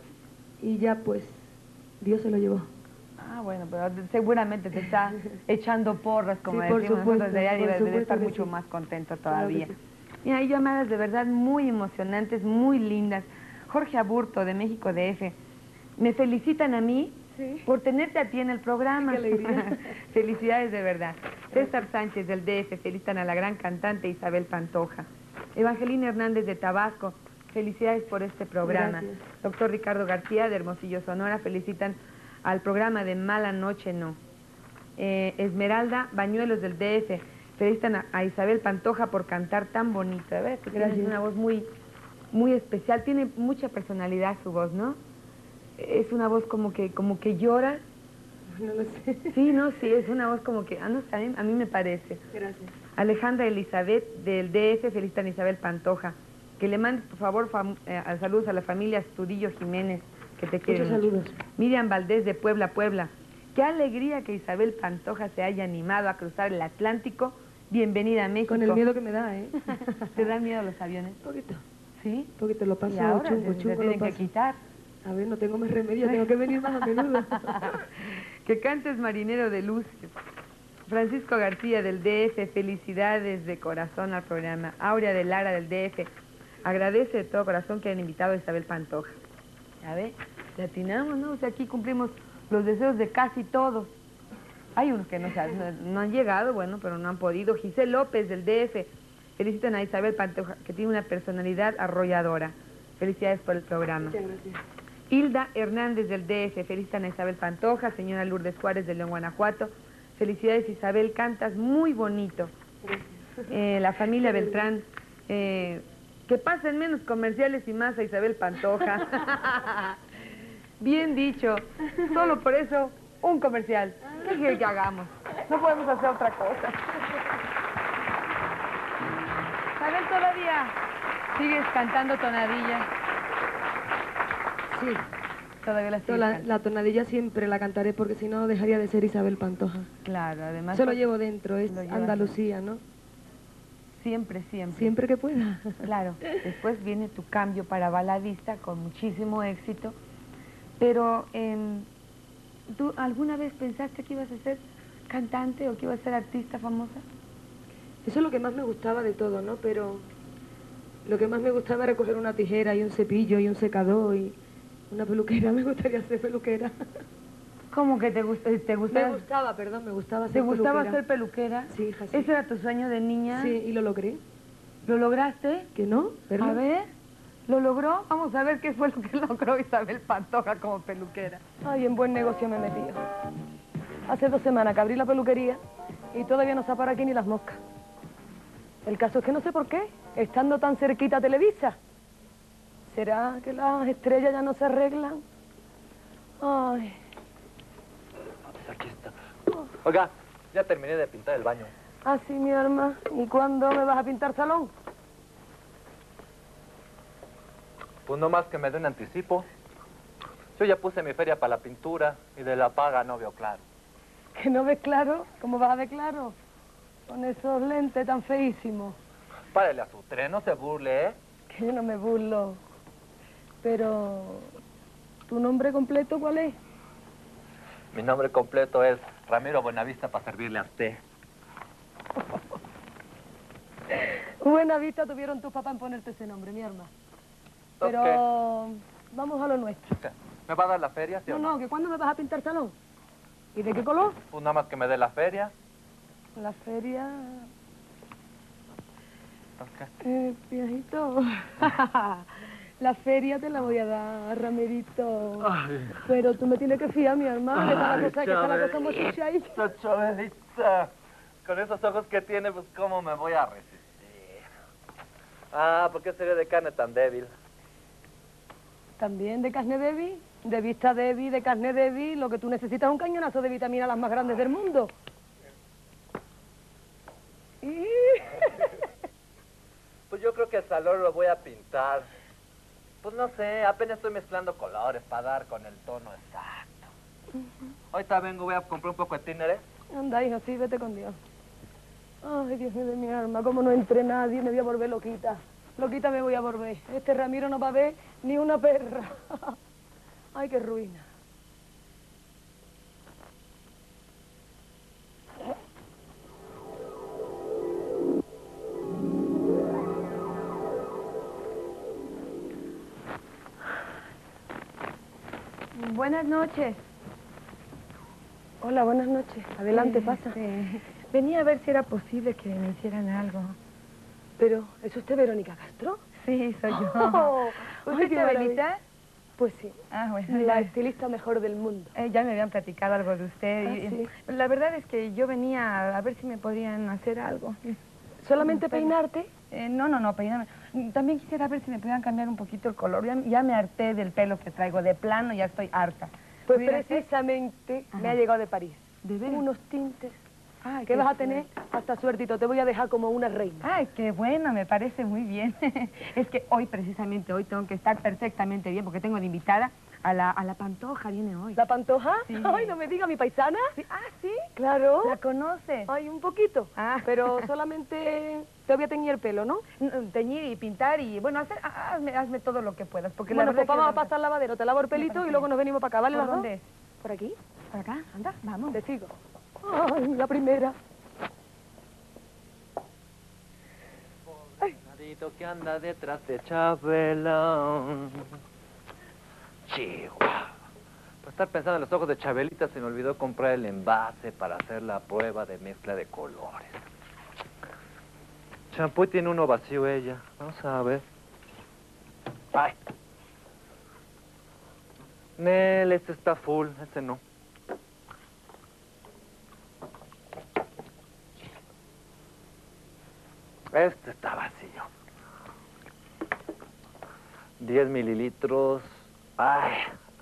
Y ya pues, Dios se lo llevó. Ah, bueno, pero seguramente te está echando porras, como Sí, por decimos supuesto, nosotros de allá, por debe de supuesto estar que mucho sí. más contento Claro que todavía. sí. Mira, hay llamadas de verdad muy emocionantes, muy lindas. Jorge Aburto, de México DF, me felicitan a mí Sí. por tenerte a ti en el programa. Qué alegría. Felicidades de verdad. César Sánchez, del DF, felicitan a la gran cantante Isabel Pantoja. Evangelina Hernández, de Tabasco, felicidades por este programa. Gracias. Doctor Ricardo García, de Hermosillo, Sonora, felicitan al programa de Mala Noche No. Esmeralda Bañuelos, del DF, felicitan a Isabel Pantoja por cantar tan bonito. ¿Ves? Que tienes Gracias. una voz muy, muy especial, tiene mucha personalidad su voz, ¿no? Es una voz como que llora. No lo sé. Sí, no, sí, es una voz como que, no sé, a mí me parece. Gracias. Alejandra Elizabeth, del DF, felicitan a Isabel Pantoja. Que le mandes, por favor, saludos a la familia Astudillo Jiménez, que te quiere Muchos mucho. saludos. Miriam Valdés, de Puebla, Puebla. Qué alegría que Isabel Pantoja se haya animado a cruzar el Atlántico. Bienvenida a México. Con el miedo que me da, ¿eh? ¿Te dan miedo los aviones? Un poquito. Sí. Un poquito lo paso Y ahora chungo, se chungo lo tienen que paso. quitar. A ver, no tengo más remedio, tengo que venir más a menudo. Que cantes Marinero de Luces. Francisco García, del DF, felicidades de corazón al programa. Aurea de Lara, del DF, agradece de todo corazón que hayan invitado a Isabel Pantoja. A ver, le atinamos, ¿no? O sea, aquí cumplimos los deseos de casi todos. Hay unos que no han llegado, bueno, pero no han podido. Giselle López, del DF, felicitan a Isabel Pantoja, que tiene una personalidad arrolladora. Felicidades por el programa. Muchas gracias. Hilda Hernández, del DF, felicitan a Isabel Pantoja. Señora Lourdes Juárez, de León, Guanajuato, felicidades Isabel, cantas muy bonito. La familia Beltrán, que pasen menos comerciales y más a Isabel Pantoja. Bien dicho, solo por eso un comercial. ¿Qué quiere que hagamos? No podemos hacer otra cosa. Isabel, todavía sigues cantando tonadilla. Sí. Todavía la sigues cantando. La tonadilla siempre la cantaré porque si no dejaría de ser Isabel Pantoja. Claro, además... Eso lo llevo dentro, es lo llevas Andalucía, ¿no? Siempre, siempre. Siempre que pueda. Claro. Después viene tu cambio para baladista con muchísimo éxito. Pero, ¿tú alguna vez pensaste que ibas a ser cantante o que ibas a ser artista famosa? Eso es lo que más me gustaba de todo, ¿no? Pero lo que más me gustaba era coger una tijera y un cepillo y un secador y una peluquera. Me gustaría ser peluquera. ¿Cómo que te gustaba? Me gustaba ser peluquera. ¿Te gustaba ser peluquera? Sí, hija, sí. ¿Ese era tu sueño de niña? Sí, y lo logré. ¿Lo lograste? ¿Que no? ¿Verlo? A ver, ¿lo logró? Vamos a ver qué fue lo que logró Isabel Pantoja como peluquera. Ay, en buen negocio me he metido. Hace 2 semanas que abrí la peluquería y todavía no se para aquí ni las moscas. El caso es que no sé por qué, estando tan cerquita a Televisa. ¿Será que las estrellas ya no se arreglan? Ay. Aquí está. Oiga, ya terminé de pintar el baño. Ah, sí, mi alma. ¿Y cuándo me vas a pintar salón? Pues no más que me dé un anticipo. Yo ya puse mi feria para la pintura y de la paga no veo claro. ¿Que no ves claro? ¿Cómo vas a ver claro? Con esos lentes tan feísimos. Párele a su tren, no se burle, ¿eh? Que yo no me burlo. Pero... ¿tu nombre completo cuál es? Mi nombre completo es Ramiro Buenavista para servirle a usted. Buena vista tuvieron tus papás en ponerte ese nombre, mi alma. Pero... vamos a lo nuestro. ¿Qué? ¿Me va a dar la feria, sí o no? No, que ¿cuándo me vas a pintar salón? ¿Y de qué color? Pues nada más que me dé la feria. La feria... Okay. Viejito... La feria te la voy a dar, Ramirito. Ay. Pero tú me tienes que fiar, mi hermana, que está la cosa muchacha. Chabelita, con esos ojos que tiene, pues ¿cómo me voy a resistir? Ah, ¿por qué sería de carne tan débil? También de carne débil, de vista débil, de carne débil, lo que tú necesitas es un cañonazo de vitaminas las más grandes del mundo. Pues yo creo que el salón lo voy a pintar. Pues no sé, apenas estoy mezclando colores para dar con el tono exacto. Ahorita vengo, voy a comprar un poco de tínere. Anda, hijo, sí, vete con Dios. Ay, Dios mío de mi alma, como no entre nadie, me voy a volver loquita. Loquita me voy a volver. Este Ramiro no va a ver ni una perra. Ay, qué ruina. Buenas noches. Hola, buenas noches. Adelante, pasa. Venía a ver si era posible que me hicieran algo. Pero, ¿es usted Verónica Castro? Sí, soy yo. Oh, ¿Usted qué es Chabelita? maravilla. Pues sí. Ah, bueno. La ya. estilista mejor del mundo. Ya me habían platicado algo de usted. Ah, y, sí. La verdad es que yo venía a ver si me podían hacer algo. ¿Solamente peinarte? No, peinarme. También quisiera ver si me podían cambiar un poquito el color. Ya me harté del pelo que traigo. De plano ya estoy harta. Pues ¿Pudiera ser? precisamente Ajá. me ha llegado de París. ¿De veras? Unos tintes. Ay, ¿Qué qué vas a suerte. tener? Hasta suertito. Te voy a dejar como una reina. Ay, qué bueno, me parece muy bien. Es que hoy, precisamente hoy, tengo que estar perfectamente bien porque tengo de invitada a la Pantoja, viene hoy. ¿La Pantoja? Sí. Ay, no me diga, ¿mi paisana? Sí. Ah, ¿sí? Claro. ¿La conoce? Ay, un poquito. Ah. Pero solamente te voy a teñir el pelo, ¿no? Teñir y pintar y, bueno, hazme todo lo que puedas. Porque Bueno, la pues verdad vamos a que pasar lavadero. Te lavo el pelito parece y luego bien. nos venimos para acá, ¿vale? ¿Por las dos? dónde es? ¿Por aquí? ¿Por acá? Anda, vamos. Te sigo. Ay, la primera. Que anda detrás de Chabela. Chihuahua. Por estar pensando en los ojos de Chabelita se me olvidó comprar el envase para hacer la prueba de mezcla de colores. Champú tiene uno vacío ella. Vamos a ver. ¡Ay! Nel, este está full, este no. Este está vacío. 10 mililitros. Ay.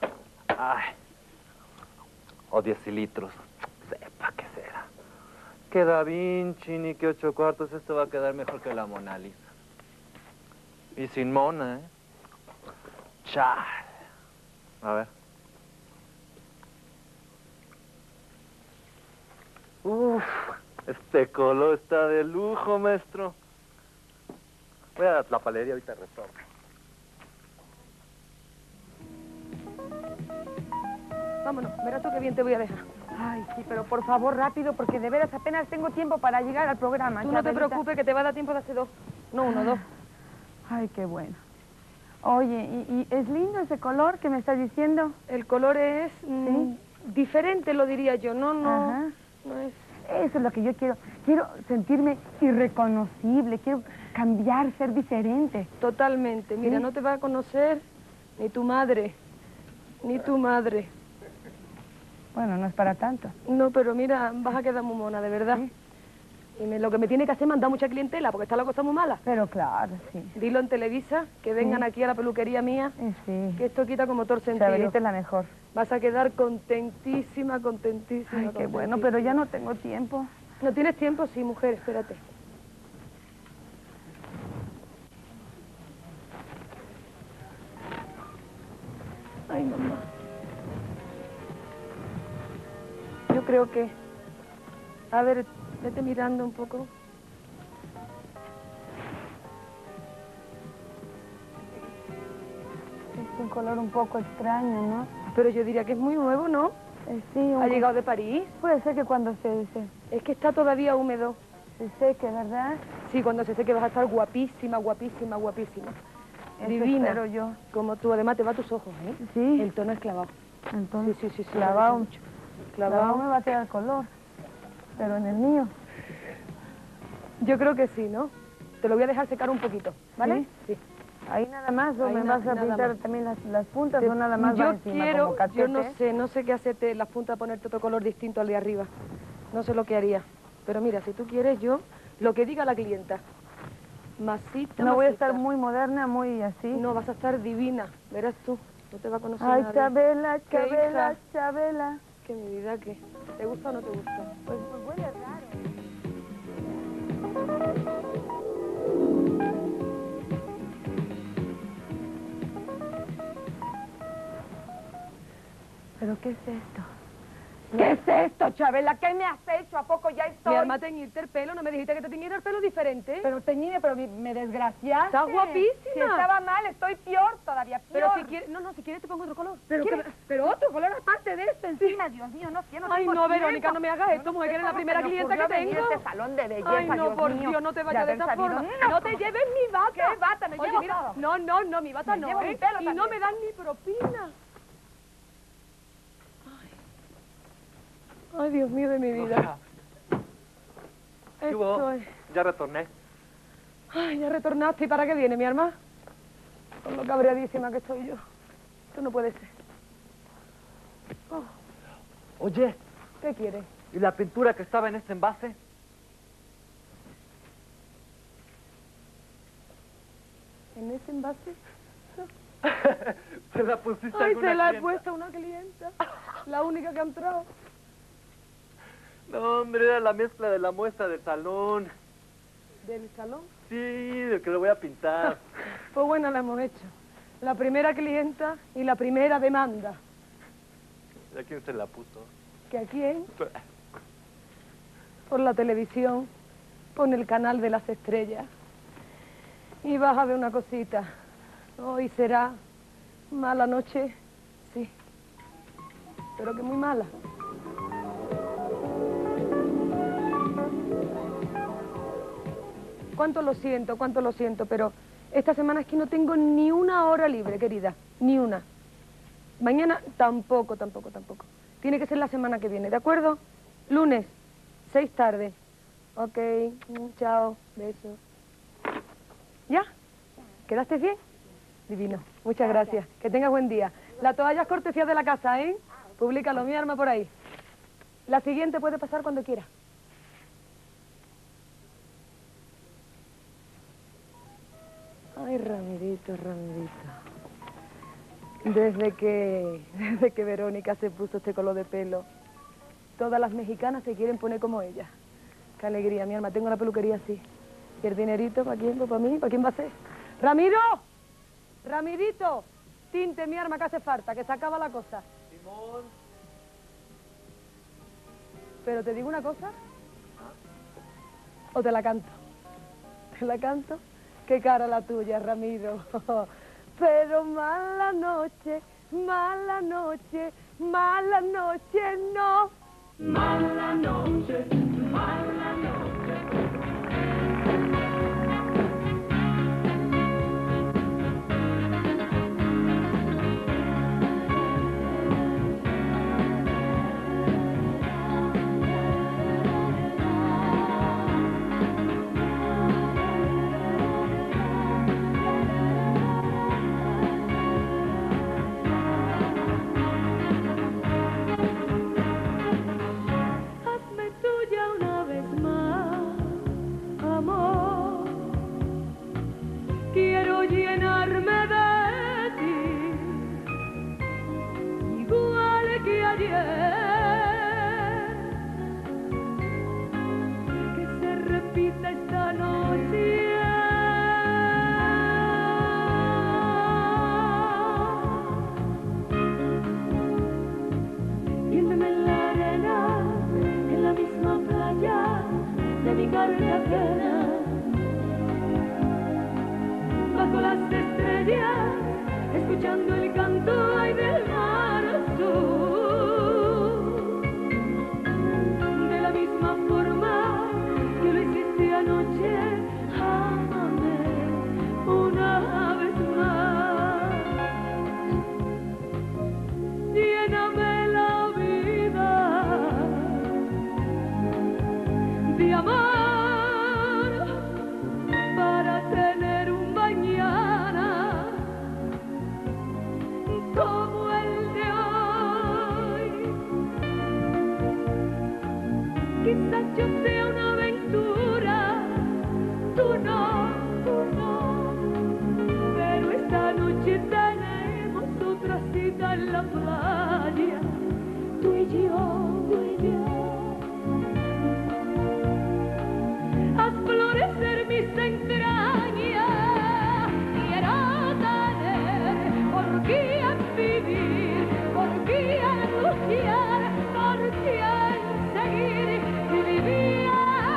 O 10 litros. Sepa qué será. Que Da Vinci, ni que 8 cuartos. Esto va a quedar mejor que la Mona Lisa. Y sin mona, ¿eh? Chale. A ver. Uf, este color está de lujo, maestro. Voy a la palería, ahorita retorno. Vámonos, verás tú qué bien te voy a dejar. Ay, sí, pero por favor, rápido, porque de veras apenas tengo tiempo para llegar al programa. Tú no te Chabelita. preocupes, que te va a dar tiempo de hacer dos. No, uno, dos. Ay, qué bueno. Oye, ¿y es lindo ese color que me estás diciendo? El color es diferente, lo diría yo. No, Ajá. no es... Eso es lo que yo quiero. Quiero sentirme irreconocible, quiero cambiar, ser diferente. Totalmente. Mira, ¿Sí? no te va a conocer ni tu madre, ni tu madre. Bueno, no es para tanto. No, pero mira, vas a quedar muy mona, de verdad. ¿Sí? Y lo que me tiene que hacer es mandar mucha clientela, porque está la cosa muy mala. Pero claro, sí. Dilo en Televisa, que vengan aquí a la peluquería mía, Sí. que esto quita como todo el sentido. Chabelita es la mejor. Vas a quedar contentísima, contentísima. Ay, qué bueno, contentísima. pero ya no tengo tiempo. ¿No tienes tiempo? Sí, mujer, espérate. Ay, mamá. Yo creo que... A ver, vete mirando un poco. Es un color un poco extraño, ¿no? Pero yo diría que es muy nuevo, ¿no? Sí, ¿Ha llegado de París? Puede ser que cuando se Es que está todavía húmedo. seque, ¿verdad? Sí, cuando se seque vas a estar guapísima, guapísima, guapísima. Eso Divina. espero yo. Como tú, además te va a tus ojos, ¿eh? Sí. El tono es clavado. Entonces, Sí. clavado. mucho. Clavado Clavado. me va a quedar color. Pero en el mío. Yo creo que sí, ¿no? Te lo voy a dejar secar un poquito, ¿vale? Sí. Ahí nada más, o Ahí me vas a nada pintar más. también las puntas, o nada más va Yo encima quiero, como catete. yo no sé qué hacerte las puntas, ponerte otro color distinto al de arriba. No sé lo que haría. Pero mira, si tú quieres, yo, lo que diga la clienta. Masita, No voy a masita. estar muy moderna, muy así. No, vas a estar divina, verás tú. No te va a conocer Ay, nadie. Chabela, ¿Qué, Chabela, hija? Chabela. Que mi vida, ¿qué? ¿Te gusta o no te gusta? Pues huele raro. ¿Pero qué es esto? ¿Qué es esto, Chabela? ¿Qué me has hecho? ¿A poco ya estoy? Mi alma, teñirte el pelo, ¿no me dijiste que te teñiera el pelo diferente? Pero teñime, pero me desgraciaste. Estás guapísima. Si estaba mal, estoy peor, todavía peor. Pero si quieres, no, si quieres te pongo otro color. Pero, pero otro color aparte de este encima, Dios mío, no quiero. Ay, tengo no, tiempo. Verónica, no me hagas esto, mujer, que eres la primera clienta que venir tengo. a este salón de belleza, Ay, no, Dios por mío, Dios, no te vayas de haber esa sabido. forma. No te lleves mi bata. ¿Qué bata? Me Oye, llevo mira, todo. no, mi bata Me no, llevo mi ¿eh? pelo Y no también. me dan ni propina. Ay, Dios mío de mi vida. ¿Qué hubo? Esto es... Ya retorné. Ay, ya retornaste. ¿Y para qué viene, mi arma? Con lo cabreadísima que estoy yo. Esto no puede ser. Oh, Oye, ¿qué quieres? ¿y la pintura que estaba en este envase? ¿En ese envase? ¿Se la pusiste a Ay, alguna se la he clienta? puesto a una clienta. La única que ha entrado. No, hombre, era la mezcla de la muestra del salón. ¿Del salón? Sí, de que lo voy a pintar. Pues bueno, la hemos hecho. La primera clienta y la primera demanda. ¿A quién se la puso? ¿Que a quién? Por la televisión, pon el canal de las estrellas. Y vas a ver una cosita. Hoy será mala noche, sí. Pero que muy mala. Cuánto lo siento, pero esta semana es que no tengo ni una hora libre, querida. Ni una. Mañana tampoco. Tiene que ser la semana que viene, ¿de acuerdo? Lunes, 6 tarde. Ok, chao, besos. ¿Ya? ¿Quedaste bien? Divino. Muchas gracias. Que tengas buen día. La toalla es cortesía de la casa, ¿eh? Públicalo, mi arma por ahí. La siguiente puede pasar cuando quiera. Ay, Ramirito. Desde que Verónica se puso este color de pelo, todas las mexicanas se quieren poner como ella. Qué alegría, mi alma. Tengo la peluquería así. ¿Y el dinerito para quién? ¿Para mí? ¿Para quién va a ser? ¡Ramiro! ¡Ramirito! Tinte, mi arma, que hace falta, que se acaba la cosa. Simón. Pero te digo una cosa, o te la canto. ¿Te la canto? Qué cara la tuya, Ramiro. Pero mala noche, mala noche, mala noche, no. Mala noche, mala noche. Quiero llenarme de ti, igual que ayer, que se repita esta noche. Viéndome en la arena, en la misma playa de mi Cartagena, bajo las estrellas, escuchando el canto ay del mar azul. De la misma forma que lo hiciste anoche, ámame una vez más. Lléname la vida de amor, para tener un mañana como el de hoy. Quizás yo sea una aventura, tú no, pero esta noche tenemos otra cita en la playa, tú y yo. Haz florecer mis entrañas, quiero tener por quién vivir, por quién luchar, por quién seguir viviendo.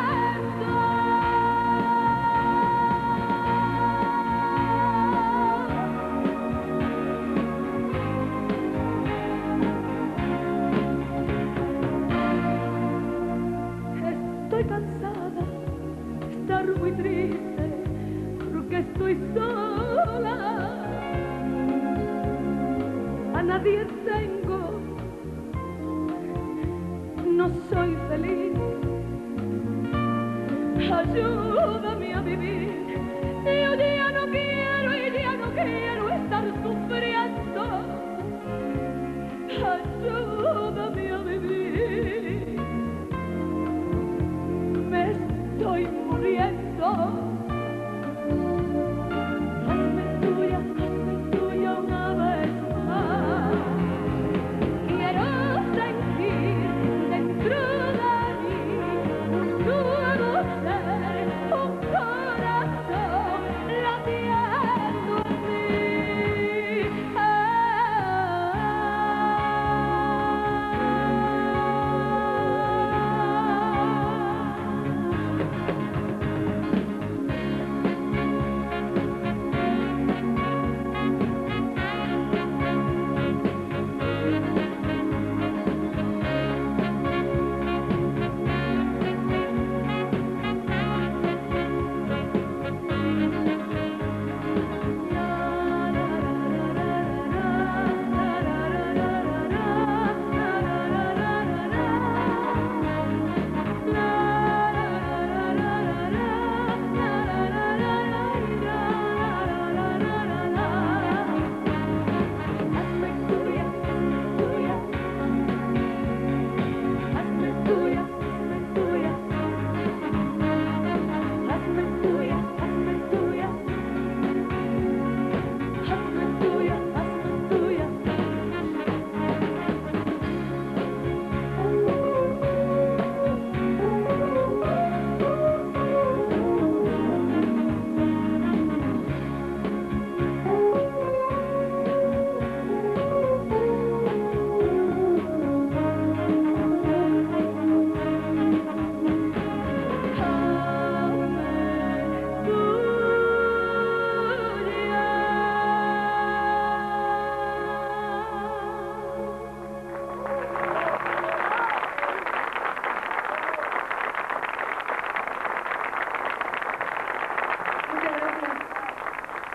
Estoy cansada de estar muy triste porque estoy sola. A nadie tengo, no soy feliz. Ayúdame a vivir. Yo ya no quiero estar sufriendo. Ayúdame a vivir. Me estoy muriendo. Hazme tuya una vez más. Quiero sentir dentro de mí un nuevo ser, un corazón latiendo en mí.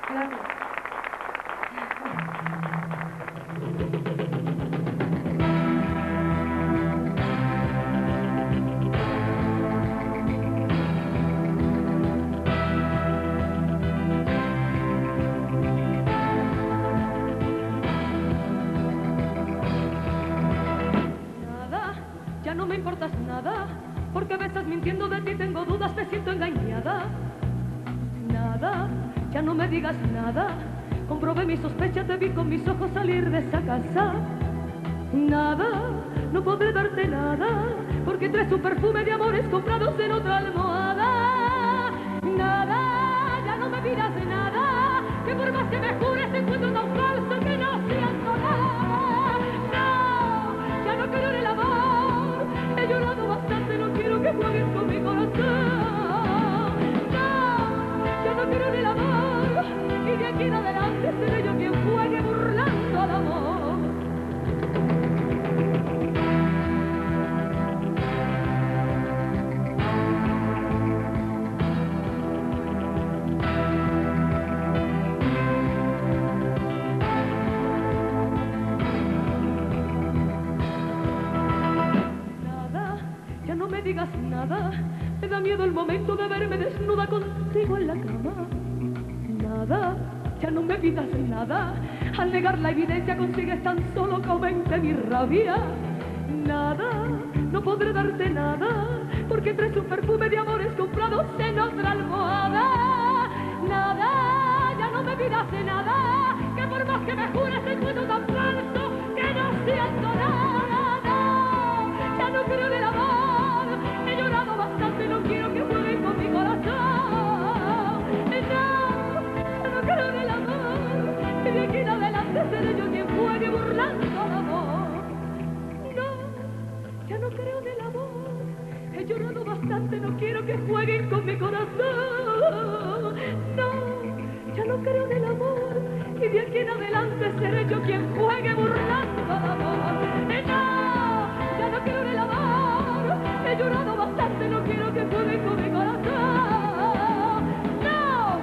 Gracias. Nada, ya no me importas nada, porque me estás mintiendo, de ti tengo dudas, me siento engañada. Nada, ya no me digas nada, comprobé mis sospechas, te vi con mis ojos salir de esa casa. Nada, no podré darte nada, porque traes un perfume de amores comprados en otra almohada. Nada, ya no me pidas nada, que por más que me jures te encuentro tan falso que no siento nada. No, ya no quiero en el amor, he llorado bastante, no quiero que juegues con mi corazón. No, ya no quiero en el amor, y de aquí en adelante seré yo quien juegue burlando al amor. Digas nada, me da miedo el momento de verme desnuda contigo en la cama. Nada, ya no me pidas nada, al negar la evidencia consigues tan solo que aumente mi rabia. Nada, no podré darte nada, porque traes un perfume de amores comprados en otra almohada. Nada, ya no me pidas nada, que por más que me jures te encuentro tan falso que no siento nada. No, ya no creo en el amor, he llorado bastante, no quiero que jueguen con mi corazón. No, ya no creo en el amor, y de aquí en adelante seré yo quien juegue burlando al amor. No, ya no creo en el amor, he llorado bastante, no quiero que jueguen con mi corazón. No, ya no creo en el amor, y de aquí en adelante seré yo quien juegue burlando al amor. No, ya no creo en el amor, he llorado bastante, no quiero que jueguen con mi corazón. ¡No!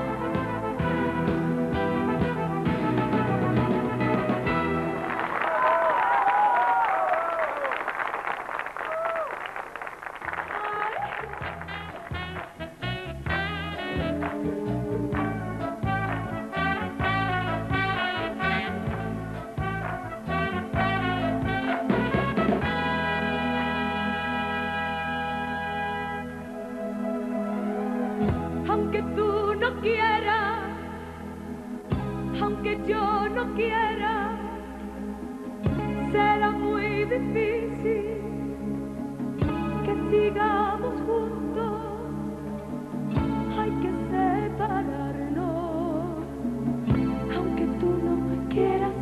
Aunque tú no quieras, aunque yo no quiera, será muy difícil que sigamos juntos. Hay que separarnos, aunque tú no quieras,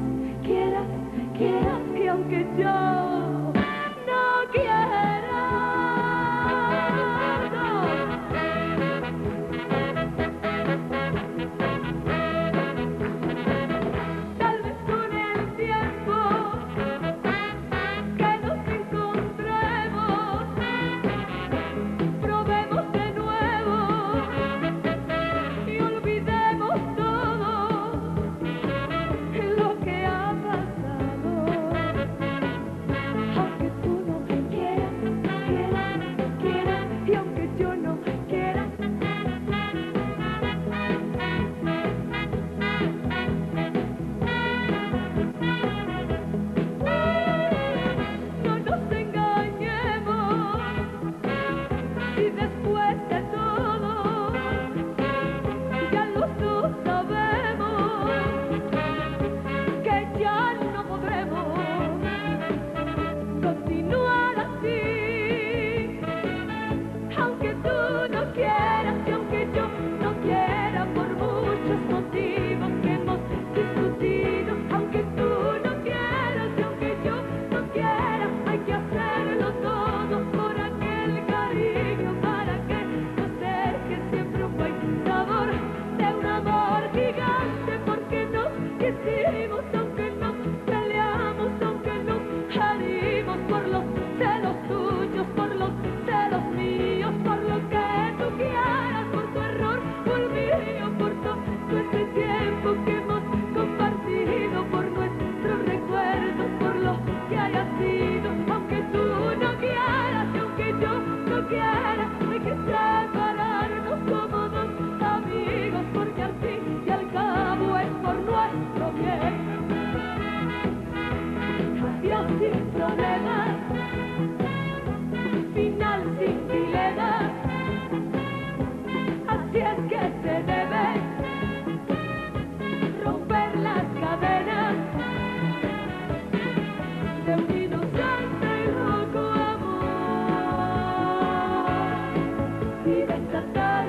y aunque yo no quiera. Probaremos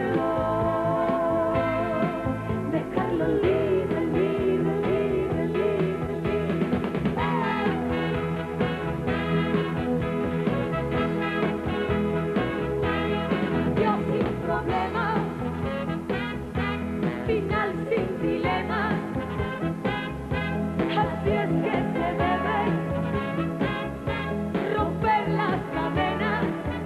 dejarlo libre, libre, libre, libre, libre. Adiós sin problema, final sin dilema, así es que se debe romper las cadenas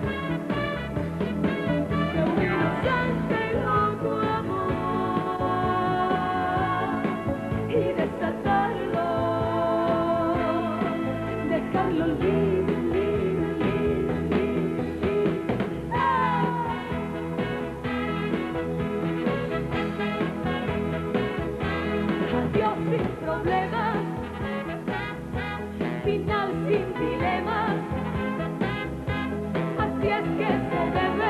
de un inocente y loco amor y desatarlo, dejarlo libre, libre, libre, libre, libre. Adiós sin problemas, final sin dilemas, así es que se debe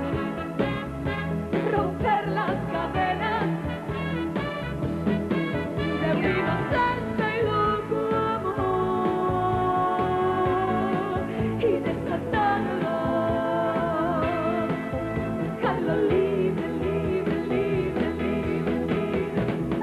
romper las cadenas de un inocente y loco amor y desatarlo, dejarlo libre, libre, libre, libre, libre.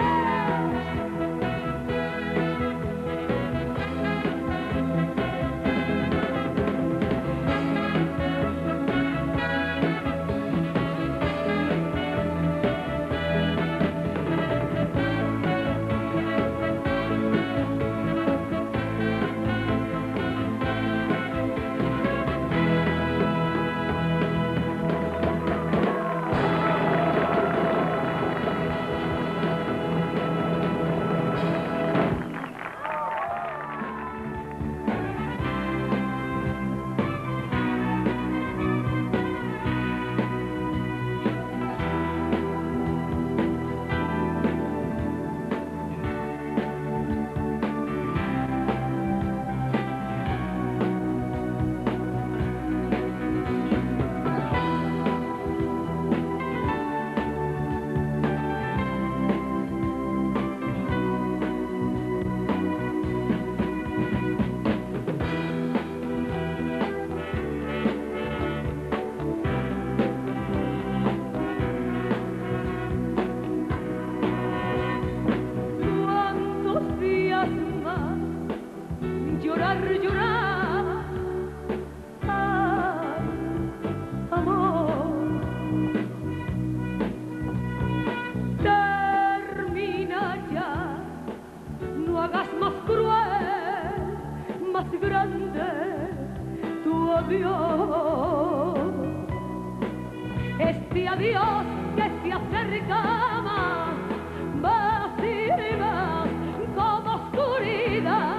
¿Cuántos días más llorar, llorar? Ay, amor, termina ya, no hagas más cruel, más grande tu adiós. Este adiós que se acerca más y más como oscuridad,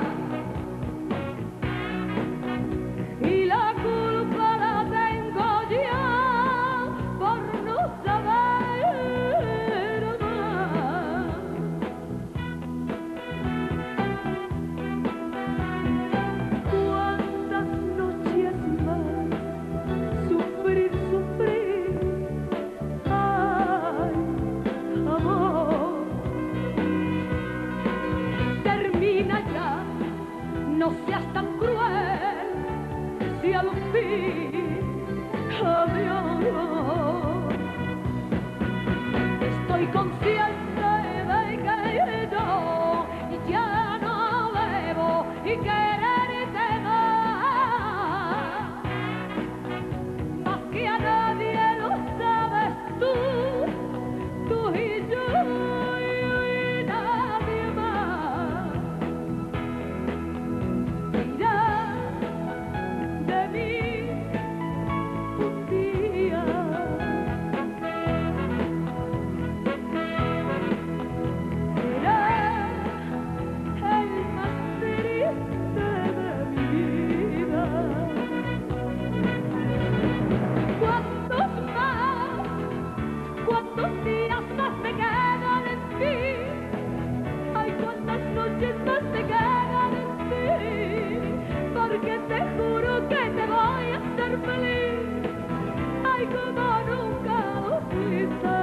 y la culpa la tengo ya por no saber amar. ¿Cuántas noches más sufrir, sufrir? Ay, amor, termina ya, no seas tan cruel, si al fin adiós. Estoy consciente de que yo ya no debo y quererte más que a nadie lo sabes tú y yo y nadie más. Irá de mí un día. Será el más triste de mi vida. ¿Cuántos días más me quedan en ti? Ay, cuántas noches más me quedan en ti, porque te juro que te voy a hacer feliz. Ay, como nunca lo fuiste.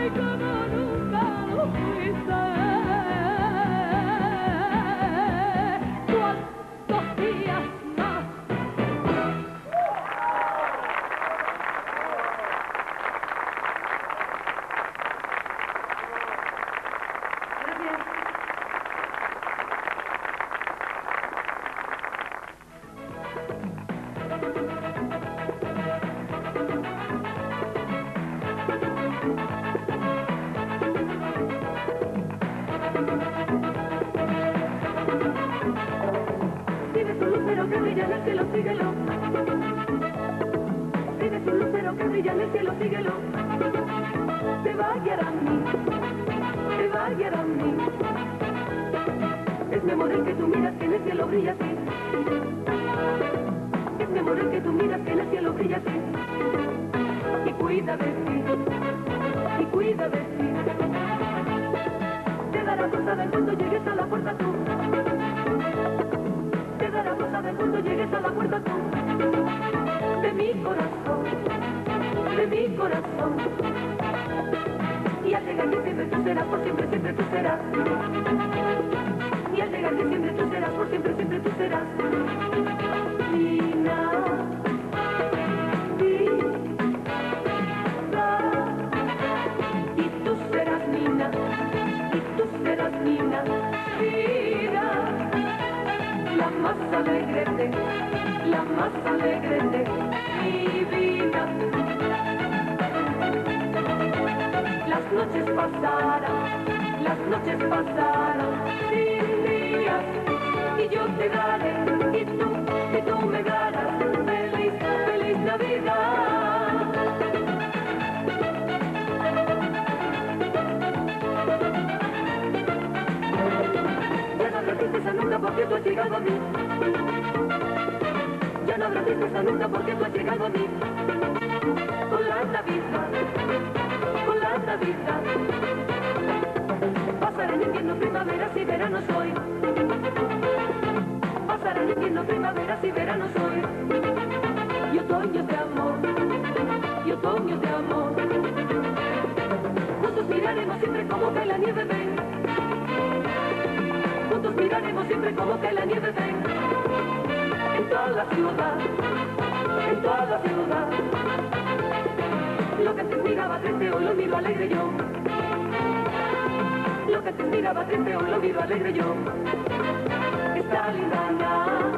Ay, como nunca lo fuiste. ¿Cuántos días más? Tienes un lucero que brilla en el cielo, síguelo. Tienes un lucero que brilla en el cielo, síguelo. Te va a guiar a mí, te va a guiar a mí. Es mi amor el que tú miras que en el cielo brilla así. Es mi amor el que tú miras que en el cielo brilla así. Y cuida de ti, y cuida de ti. Te dará gozada cuando llegues a la puerta tú. Te dará gozada cuando llegues a la puerta tú. De mi corazón, de mi corazón. Y al llegar que siempre tú serás, por siempre, siempre tú serás. Y al llegar que siempre tú serás, por siempre, siempre tú serás. Nina, y tú serás Nina, y tú serás Nina, Nina, la más alegre de, la más alegre de mi vida. Las noches pasarán sin días, y yo te daré, y tú me darás feliz, feliz Navidad. Ya no habrá tristeza nunca porque tú has llegado a mí. Ya no habrá tristeza nunca porque tú has llegado a mí. Con la Navidad, con la Navidad. Pasarán invierno, primaveras y veranos hoy. Pasarán invierno, primaveras y veranos hoy. Y otoños de amor, y otoños de amor. Juntos miraremos siempre como que la nieve ven. Juntos miraremos siempre como que la nieve ven. En toda la ciudad, en toda la ciudad. Lo que antes miraba triste hoy lo miro alegre yo. Lo que antes miraba triste hoy lo miro alegre yo. Esta linda Navidad.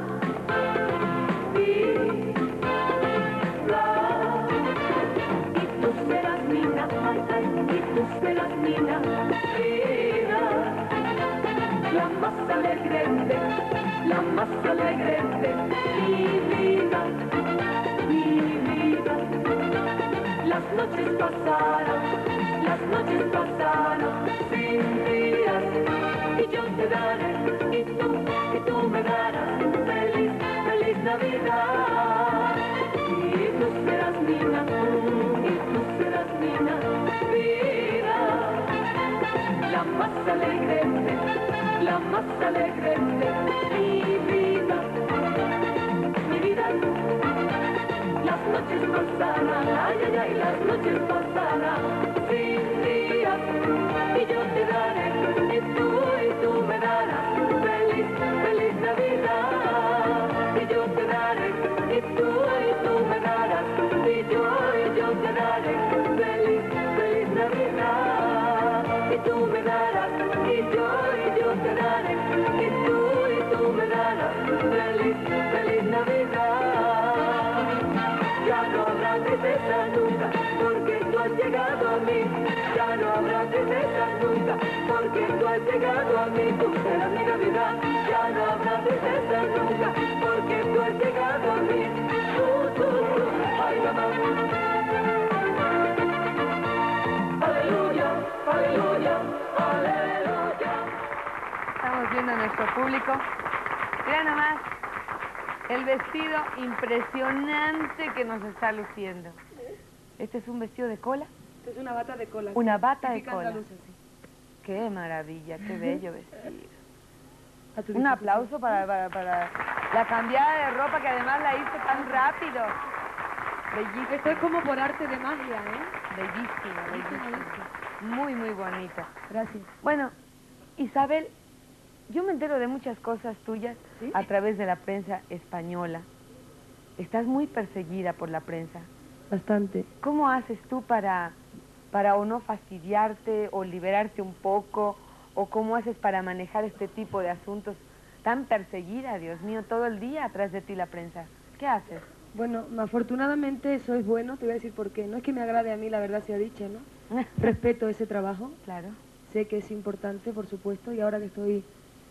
Y tú serás Nina, y tú serás Nina, Nina, la más alegre de, la más alegre de mi vida, mi vida. Las noches pasarán sin días, y yo te daré, y tú me darás feliz, feliz Navidad. Y tú serás Nina, y tú serás Nina, vida, la más alegre de, la más alegre de mi vida, mi vida. Las noches pasarán, ay, ay, ay, las noches pasarán sin días, y yo te daré, y tú me darás feliz, feliz Navidad. Y yo te daré, y tú me darás, y yo te daré feliz, feliz Navidad. Y tú me darás, y yo te daré, y tú me darás feliz, feliz Navidad. Ya no habrá tristeza nunca, porque tú has llegado a mí. Ya no habrá tristeza nunca, porque tú has llegado a mí. Tú serás mi Navidad. Ya no habrá tristeza nunca, porque tú has llegado a mí. Tú, ay mamá. Aleluya, aleluya, aleluya. Estamos viendo a nuestro público. Mira nomás. El vestido impresionante que nos está luciendo. ¿Este es un vestido de cola? Esto es una bata de cola. Una sí. bata de Típica cola. andaluza, sí. Qué maravilla, qué bello vestido. A tu Un disposición. aplauso para la cambiada de ropa que además la hizo tan rápido. Bellísimo. Esto es como por arte de magia, ¿eh? Bellísimo, bellísimo. Muy, muy bonita. Gracias. Bueno, Isabel, yo me entero de muchas cosas tuyas ¿Sí? a través de la prensa española. Estás muy perseguida por la prensa. Bastante. ¿Cómo haces tú para o no fastidiarte o liberarte un poco? ¿O cómo haces para manejar este tipo de asuntos tan perseguida, Dios mío, todo el día atrás de ti la prensa? ¿Qué haces? Bueno, afortunadamente eso es bueno, te voy a decir por qué. No es que me agrade a mí, la verdad sea dicha, ¿no? Respeto ese trabajo, Claro. sé que es importante, por supuesto, y ahora que estoy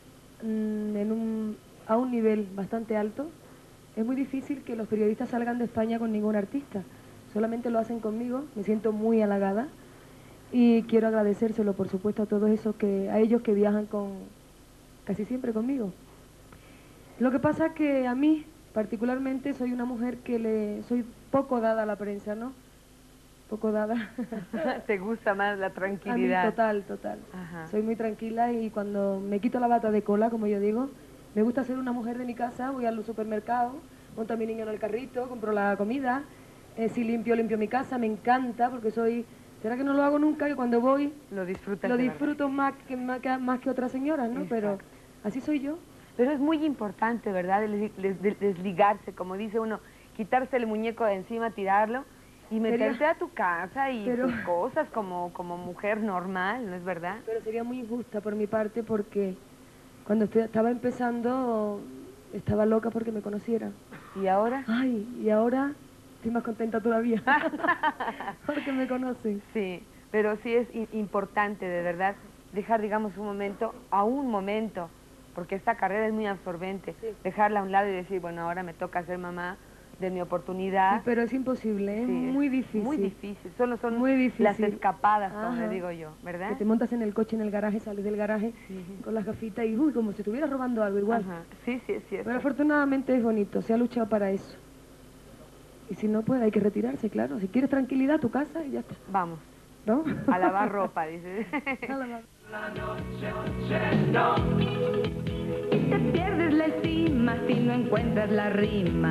a un nivel bastante alto, es muy difícil que los periodistas salgan de España con ningún artista. Solamente lo hacen conmigo, me siento muy halagada y quiero agradecérselo, por supuesto, a todos esos a ellos que viajan casi siempre conmigo. Lo que pasa es que a mí, particularmente, soy una mujer que soy poco dada a la prensa, ¿no? Poco dada. ¿Te gusta más la A mí, tranquilidad? total. Ajá. Soy muy tranquila y cuando me quito la bata de cola, como yo digo, me gusta ser una mujer de mi casa, voy al supermercado, monto a mi niño en el carrito, compro la comida, si limpio mi casa, me encanta porque será que no lo hago nunca y cuando voy Lo disfrutas lo de verdad. disfruto más que otras señoras, ¿no? Pero Exacto. así soy yo. Pero es muy importante, ¿verdad? Desligarse, como dice uno, quitarse el muñeco de encima, tirarlo y meterte a tu casa y pero- tus cosas como mujer normal, ¿no es verdad? Pero sería muy injusta por mi parte porque cuando estaba empezando estaba loca porque me conocieran. ¿Y ahora? Ay, y ahora estoy más contenta todavía porque me conocen. Sí, pero sí es importante, de verdad, dejar, digamos, un momento, porque esta carrera es muy absorbente, Sí. dejarla a un lado y decir, bueno, ahora me toca ser mamá de mi oportunidad. Sí, pero es imposible, es Sí, muy difícil. Muy difícil, solo son Muy difícil. las escapadas, como Ajá. le digo yo, ¿verdad? Que te montas en el coche en el garaje, sales del garaje con las gafitas y uy, como si estuvieras robando algo igual. Ajá. Sí, es cierto. Pero afortunadamente es bonito, se ha luchado para eso. Y si no, pues hay que retirarse, claro. Si quieres tranquilidad, tu casa y ya está, Vamos, ¿no? a lavar ropa, dice. A lavar. Y te pierdes la estima si no encuentras la rima.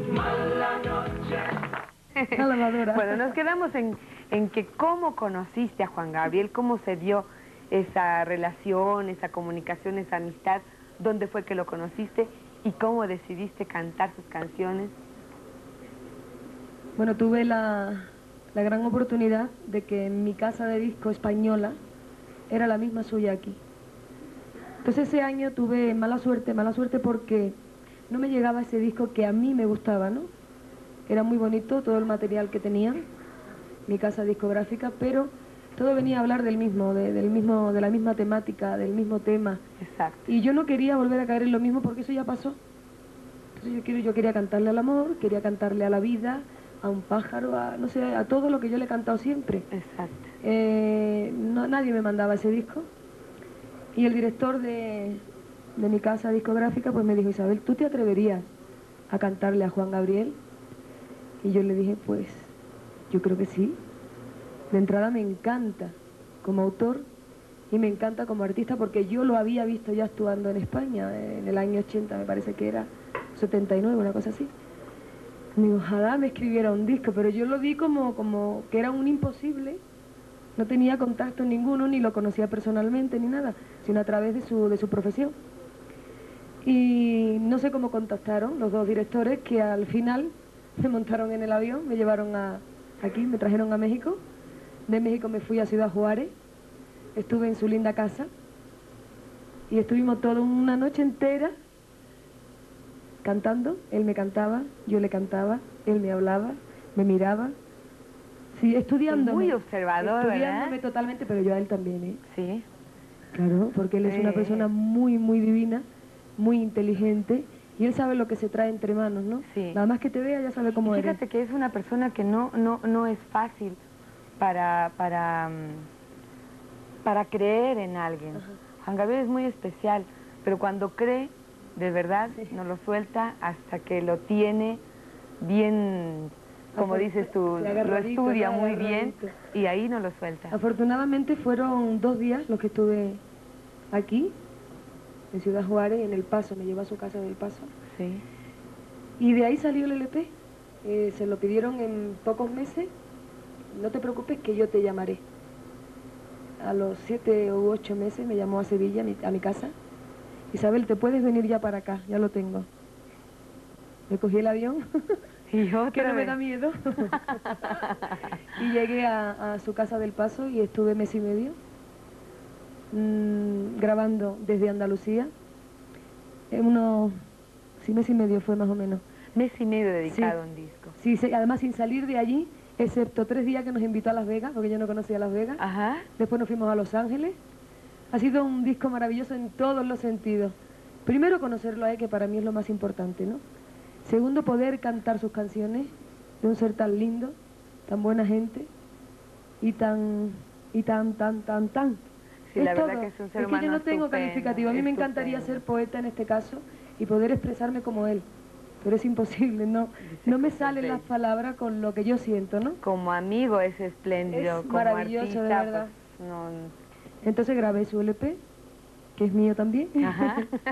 La lavadora. Bueno, nos quedamos en que cómo conociste a Juan Gabriel, cómo se dio esa relación, esa comunicación, esa amistad, dónde fue que lo conociste y cómo decidiste cantar sus canciones. Bueno, tuve la gran oportunidad de que en mi casa de disco española era la misma suya aquí. Entonces ese año tuve mala suerte porque no me llegaba ese disco que a mí me gustaba, ¿no? Era muy bonito todo el material que tenía, mi casa discográfica, pero todo venía a hablar de la misma temática, del mismo tema. Exacto. Y yo no quería volver a caer en lo mismo porque eso ya pasó. Entonces yo quería cantarle al amor, quería cantarle a la vida, a un pájaro, no sé, a todo lo que yo le he cantado siempre. Exacto. Nadie me mandaba ese disco. Y el director de mi casa discográfica pues me dijo, Isabel, ¿tú te atreverías a cantarle a Juan Gabriel? Y yo le dije, pues, yo creo que sí. De entrada me encanta como autor y me encanta como artista porque yo lo había visto ya actuando en España en el año 80, me parece que era 79, una cosa así. Me dijo, ojalá me escribiera un disco, pero yo lo di como que era un imposible. No tenía contacto ninguno, ni lo conocía personalmente, ni nada, sino a través de su profesión. Y no sé cómo contactaron los dos directores, que al final me montaron en el avión, me llevaron aquí, me trajeron a México. De México me fui a Ciudad Juárez, estuve en su linda casa y estuvimos toda una noche entera cantando. Él me cantaba, yo le cantaba, él me hablaba, me miraba. Sí, estudiándome. Muy observador, Estudiándome ¿verdad? totalmente, pero yo a él también, ¿eh? Sí. Claro, porque él es una persona muy, muy divina, muy inteligente, y él sabe lo que se trae entre manos, ¿no? Sí. Nada más que te vea ya sabe cómo Y eres. fíjate que es una persona que no es fácil para creer en alguien. Ajá. Juan Gabriel es muy especial, pero cuando cree, de verdad, Sí. no lo suelta hasta que lo tiene bien, como dices tú, Sí, lo agarradito, estudia ¿no? muy bien Agarradito. y ahí no lo suelta. Afortunadamente fueron 2 días los que estuve aquí, en Ciudad Juárez, en El Paso, me llevó a su casa del Paso. Sí. Y de ahí salió el LP, se lo pidieron en pocos meses, no te preocupes que yo te llamaré. a los 7 u 8 meses me llamó a Sevilla, a mi casa. Isabel, ¿te puedes venir ya para acá? Ya lo tengo. Me cogí el avión, Y otra que no me vez. da miedo. Y llegué a su casa del Paso y estuve mes y medio grabando desde Andalucía. Sí, mes y medio fue más o menos. Mes y medio dedicado Sí. a un disco. Sí, además sin salir de allí, excepto 3 días que nos invitó a Las Vegas, porque yo no conocía Las Vegas. Ajá. Después nos fuimos a Los Ángeles. Ha sido un disco maravilloso en todos los sentidos. Primero, conocerlo a él, que para mí es lo más importante, ¿no? Segundo, poder cantar sus canciones de un ser tan lindo, tan buena gente y tan. Sí, la verdad todo. que es un ser Es que yo humano no tengo estupendo, calificativo. A mí me encantaría estupendo. ser poeta en este caso y poder expresarme como él. Pero es imposible, no me salen las palabras con lo que yo siento, ¿no? Como amigo es espléndido, Es como maravilloso, artista, de verdad. pues, no... Entonces grabé su LP, que es mío también. Ajá.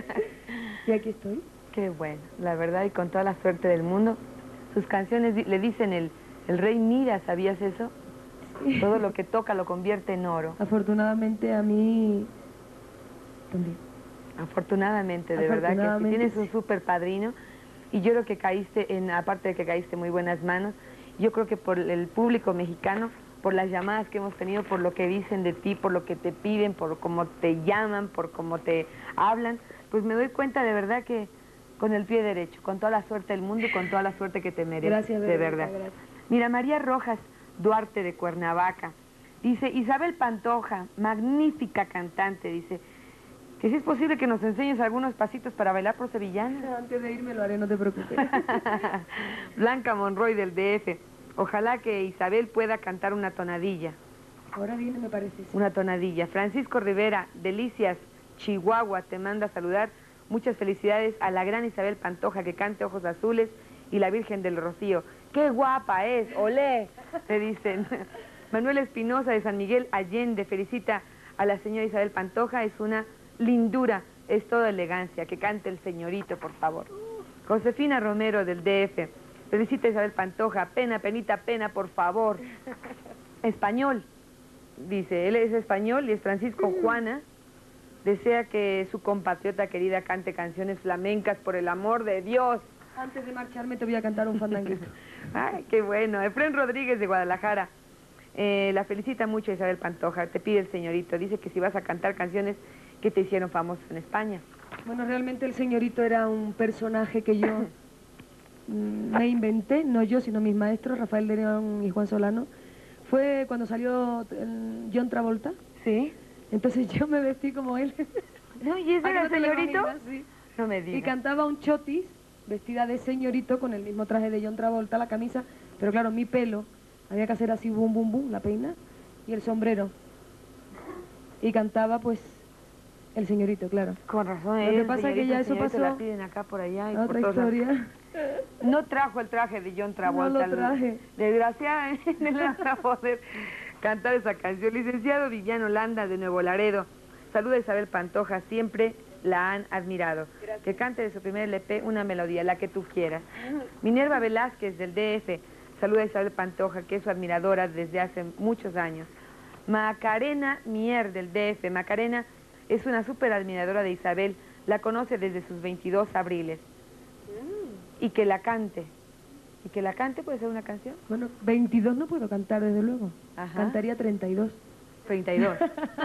Y aquí estoy. Qué bueno, la verdad, y con toda la suerte del mundo. Sus canciones le dicen el rey Mira, ¿sabías eso? Todo lo que toca lo convierte en oro. Afortunadamente a mí también. Afortunadamente, de verdad que sí. Afortunadamente, Tienes un sí. súper padrino y yo creo que caíste aparte de que caíste en muy buenas manos, yo creo que por el público mexicano, por las llamadas que hemos tenido, por lo que dicen de ti, por lo que te piden, por cómo te llaman, por cómo te hablan, pues me doy cuenta de verdad que con el pie derecho, con toda la suerte del mundo y con toda la suerte que te mereces, Gracias, de Verónica, verdad. gracias. Mira, María Rojas Duarte de Cuernavaca dice: Isabel Pantoja, magnífica cantante, dice que si es posible que nos enseñes algunos pasitos para bailar por sevillana. Antes de irme lo haré, no te preocupes. Blanca Monroy del DF, ojalá que Isabel pueda cantar una tonadilla. Ahora viene, me parece. Sí. Una tonadilla. Francisco Rivera, Delicias, Chihuahua, te manda a saludar. Muchas felicidades a la gran Isabel Pantoja, que cante Ojos Azules y la Virgen del Rocío. ¡Qué guapa es! ¡Olé! Te dicen. Manuel Espinosa de San Miguel Allende felicita a la señora Isabel Pantoja. Es una lindura, es toda elegancia. Que cante el señorito, por favor. Josefina Romero del DF felicita a Isabel Pantoja. Pena, penita, pena, por favor. Español. Dice, él es español y es Francisco Juana. Desea que su compatriota querida cante canciones flamencas, por el amor de Dios. Antes de marcharme te voy a cantar un fandanguito. Ay, qué bueno. Efren Rodríguez de Guadalajara la felicita mucho a Isabel Pantoja. Te pide el señorito. Dice que si vas a cantar canciones que te hicieron famosos en España. Bueno, realmente el señorito era un personaje que yo me inventé, no yo, sino mis maestros, Rafael de León y Juan Solano. Fue cuando salió John Travolta. ¿Sí? Entonces yo me vestí como él. No, ¿y ese ¿A que era no el te lo señorito? imaginas? Sí. No me Y digas. cantaba un chotis, vestida de señorito, con el mismo traje de John Travolta, la camisa. Pero claro, mi pelo, había que hacer así, bum, bum, bum, la peina, y el sombrero. Y cantaba, pues, el señorito, claro. Con razón, Lo que el pasa es que señorito, ya el eso señorito pasó. la piden acá por allá y por Otra todos lados. historia. No trajo el traje de John Travolta. No lo traje. Desgraciadamente no le van a poder cantar esa canción. Licenciado Viviano Landa de Nuevo Laredo, saluda a Isabel Pantoja, siempre la han admirado. Gracias. Que cante de su primer LP una melodía, la que tú quieras. Minerva Velázquez del DF, saluda a Isabel Pantoja, que es su admiradora desde hace muchos años. Macarena Mier del DF, Macarena es una súper admiradora de Isabel, la conoce desde sus 22 abriles. Y que la cante. ¿Y que la cante puede ser una canción? Bueno, 22 no puedo cantar, desde luego. Ajá. Cantaría 32. 32.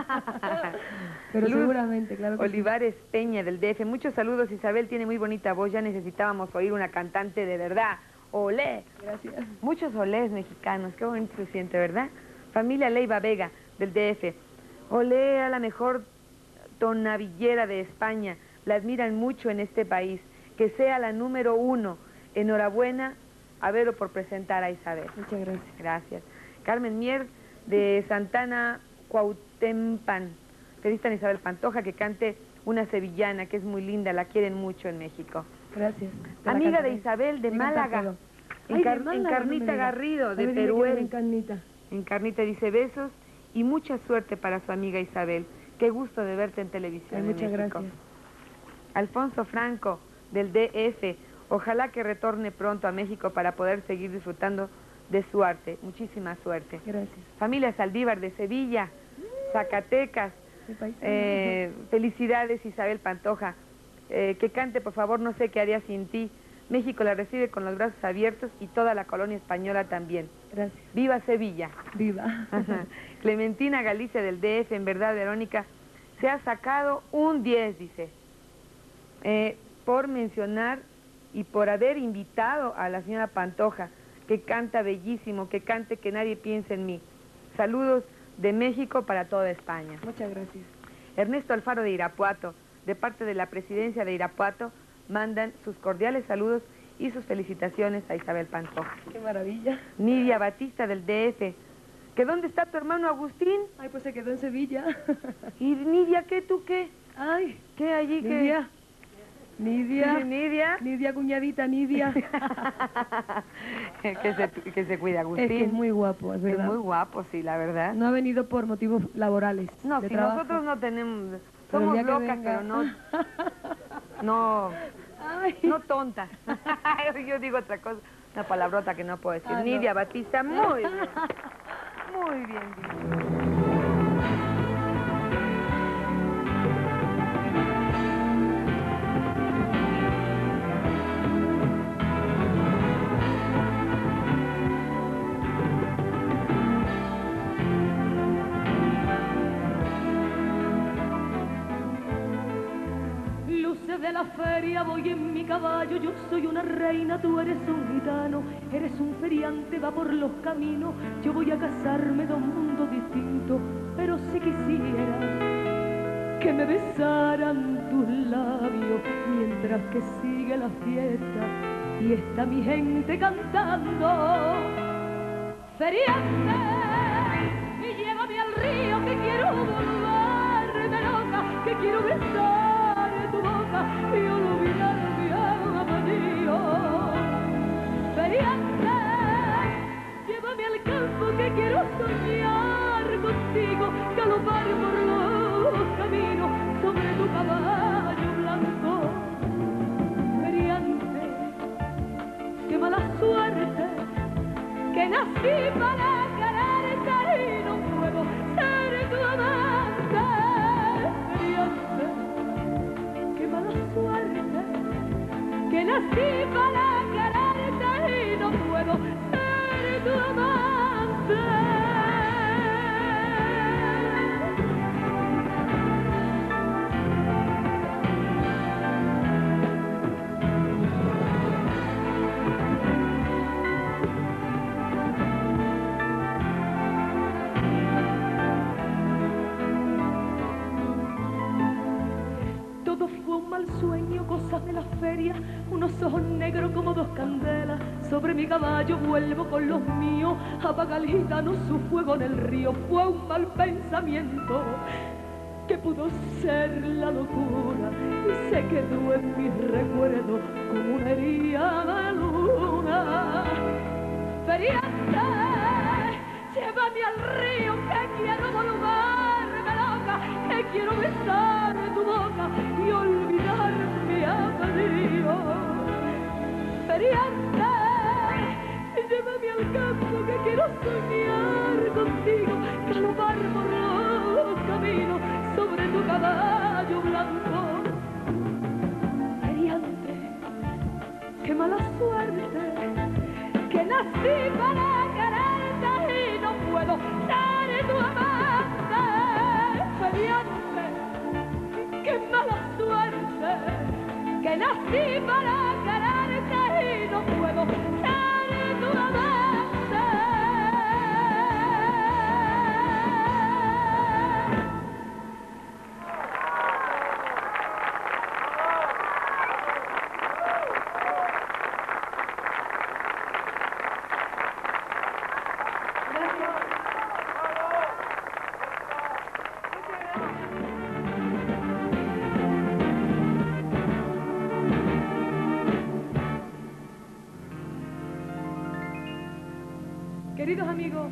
Pero Luz seguramente, claro que sí. Olivares Peña del DF, muchos saludos. Isabel tiene muy bonita voz, ya necesitábamos oír una cantante de verdad. ¡Olé! Gracias. Muchos olés mexicanos, qué bonito se siente, ¿verdad? Familia Leiva Vega del DF, olé a la mejor tonavillera de España, la admiran mucho en este país, que sea la número 1. Enhorabuena a Vero por presentar a Isabel. Muchas gracias. Gracias. Carmen Mier de Santana Cuautempan, felicitan a Isabel Pantoja, que cante una sevillana, que es muy linda, la quieren mucho en México. Gracias. Te la Amiga de cantaré. Isabel de Me encanta Málaga, todo. en Ay, de Car- Málaga, en no me Carnita digas. Garrido, A de ver, dime que vive Teruel. en Carnita. En Carnita dice besos y mucha suerte para su amiga Isabel. Qué gusto de verte en televisión Ay, en muchas México. gracias. Alfonso Franco, del DF, ojalá que retorne pronto a México para poder seguir disfrutando de su arte. Muchísima suerte. Gracias. Familia Saldívar de Sevilla, Zacatecas. Mi país. Felicidades, Isabel Pantoja. Que cante, por favor, No sé qué haría sin ti. México la recibe con los brazos abiertos y toda la colonia española también. Gracias. ¡Viva Sevilla! Viva. Ajá. Clementina Galicia del DF, en verdad, Verónica, se ha sacado un 10, dice, por mencionar y por haber invitado a la señora Pantoja, que canta bellísimo, que cante Que nadie piense en mí. Saludos de México para toda España. Muchas gracias. Ernesto Alfaro de Irapuato, de parte de la presidencia de Irapuato, mandan sus cordiales saludos y sus felicitaciones a Isabel Pantoja. Qué maravilla. Nidia Batista del DF, ¿que dónde está tu hermano Agustín? Ay, pues se quedó en Sevilla. ¿Y Nidia qué, tú qué? Ay, ¿Qué allí? Nidia. Nidia. ¿Qué? ¿Nidia? Nidia, cuñadita, Nidia. que se cuide Agustín. Es que es muy guapo, es Es verdad. muy guapo, sí, la verdad. No ha venido por motivos laborales. No, de si trabajo. nosotros no tenemos... Pero Somos ya que locas, venga. pero no... No... Ay. No tontas. Yo digo otra cosa, una palabrota que no puedo decir. Ah, no. Nidia Batista, muy bien. Muy bien dicho. Luces de la feria, voy en mi caballo, yo soy una reina, tú eres un gitano, eres un feriante, va por los caminos, yo voy a casarme de un mundo distinto, pero si quisiera que me besaran tus labios mientras que sigue la fiesta y está mi gente cantando. Feriante, y llévame al río que quiero volverme loca, que quiero besar tu boca y olvidar mi amadío. Feriante, llévame al campo que quiero soñar contigo, galopar por los caminos sobre tu caballo blanco. Feriante, qué mala suerte, que nací para quererte y no puedo ser tu amante. Feriante, qué mala suerte, que nací para quererte y no puedo ser tu amante. Todo fue un mal sueño, cosas de la feria, unos ojos negros como dos candelas. Sobre mi caballo vuelvo con los míos, apaga el gitano su fuego en el río. Fue un mal pensamiento que pudo ser la locura y se quedó en mis recuerdos como una herida de luna. Feriante, llévame al río que quiero volverme loca, que quiero besar tu boca y olvidar mi amadío. Feriante, llévame al campo que quiero soñar contigo, galopar por los caminos sobre tu caballo blanco. Feriante, qué mala suerte, que nací para quererte y no puedo ser tu amante. Feriante, qué mala suerte, que nací para quererte y no puedo ser tu amante. Queridos amigos,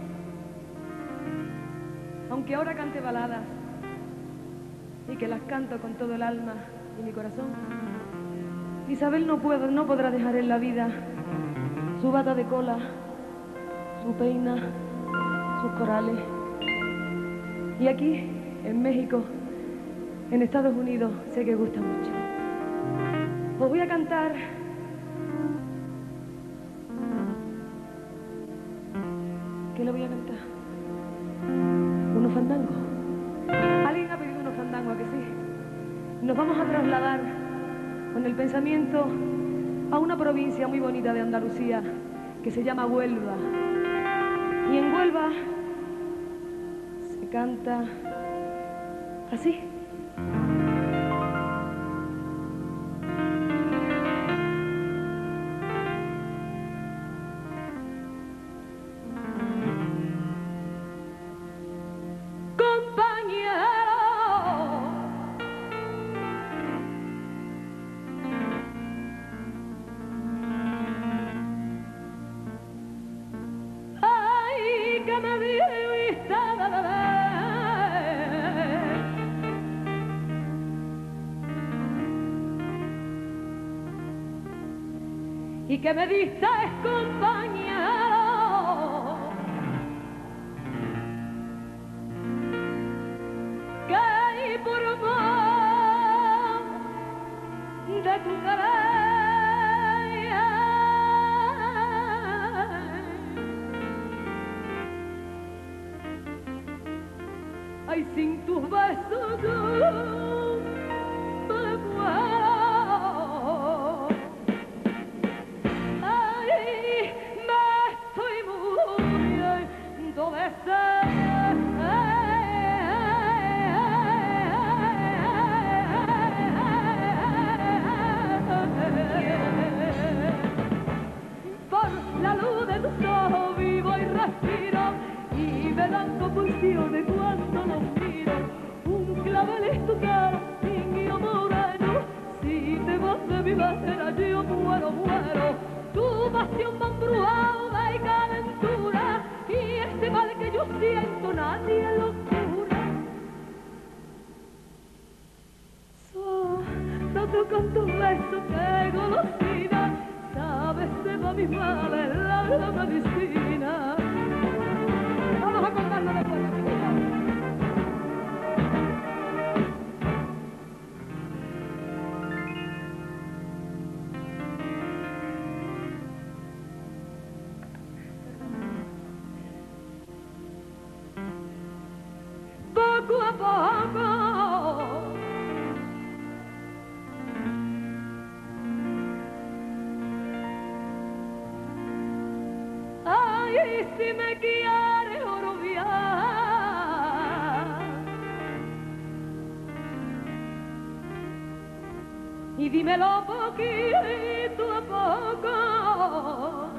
aunque ahora cante baladas y que las canto con todo el alma y mi corazón, Isabel no podrá dejar en la vida su bata de cola, su peina, sus corales, Y aquí, en México, en Estados Unidos, sé que gusta mucho. Os voy a cantar ¿qué le voy a cantar? Unos fandangos. Alguien ha pedido unos fandangos, ¿a que sí? Nos vamos a trasladar con el pensamiento a una provincia muy bonita de Andalucía que se llama Huelva. Y en Huelva se canta así. Y que me diste, compañero, que por más de tu querer, ay, sin tus besos yo me muero. Por la luz de tus ojos vivo y respiro, y me dan convulsiones cuando los miro. Un clavel es tu cara, indio moreno, si te vas de mi bandera yo muero, muero. Tu pasión me ha embrujado y calentura, y este mal que yo siento nadie lo cura. Solo con tus besos que golosina, sabes se va mis males la medicina. Vamos a contarlo después, amiguita. Poco a poco ay, si me quieres orobiar y dímelo poquito a poco,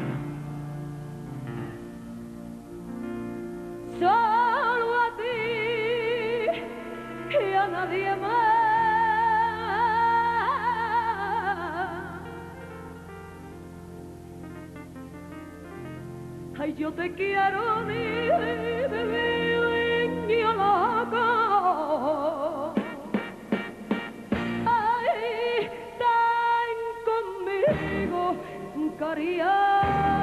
solo a ti y a nadie más. Ay, yo te quiero, mi niño loco. Ay, ten conmigo, cariño.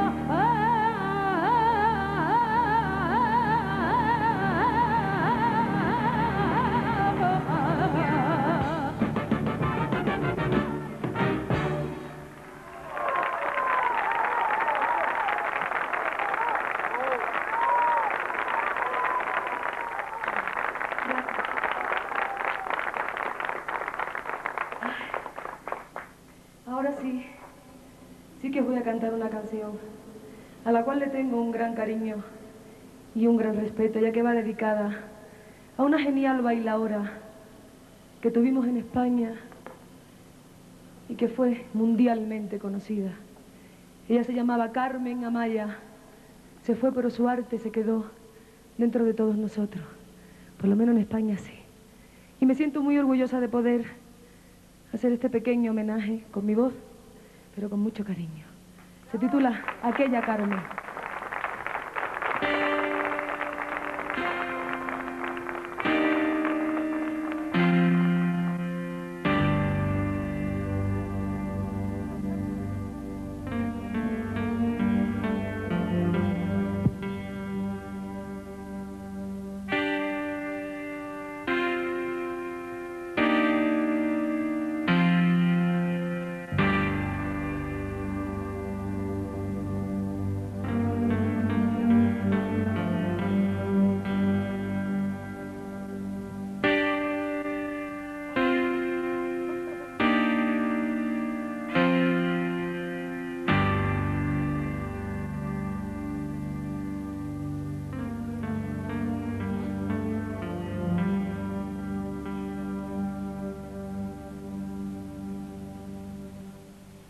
Ahora sí, sí que os voy a cantar una canción a la cual le tengo un gran cariño y un gran respeto, ya que va dedicada a una genial bailaora que tuvimos en España y que fue mundialmente conocida. Ella se llamaba Carmen Amaya. Se fue, pero su arte se quedó dentro de todos nosotros, por lo menos en España sí. Y me siento muy orgullosa de poder hacer este pequeño homenaje con mi voz, pero con mucho cariño. Se titula Aquella Carmen.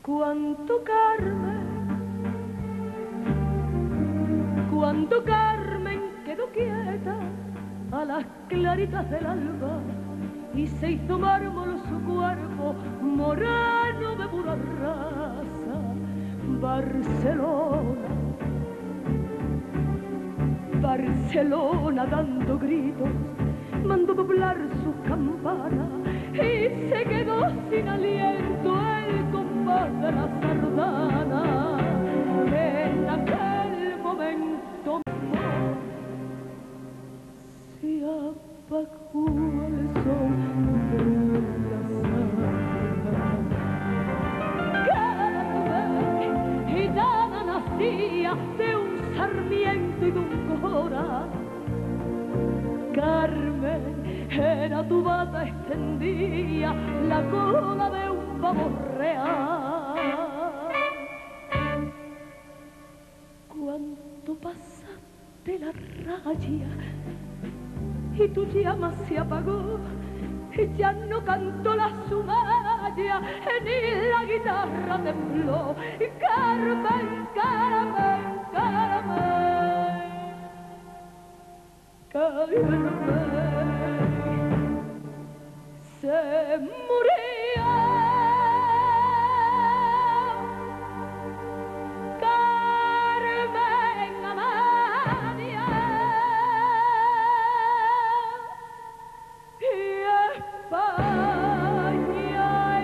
Cuando Carmen quedó quieta a las claritas del alba y se hizo mármol su cuerpo moreno de pura raza. Barcelona dando gritos mandó doblar sus campanas y se quedó sin aliento el compás de la sardana. En aquel momento se apagó el sol de la sardana. Carmen, gitana nacía de un sarmiento y de un cora. Carmen, era tu bata extendía la cola de un pavo real. Cuando pasaste la raya y tu llama se apagó, ya no cantó la sumaya ni la guitarra tembló. Carmen, Carmen, Carmen, Carmen se murió. Carmen Amalia y España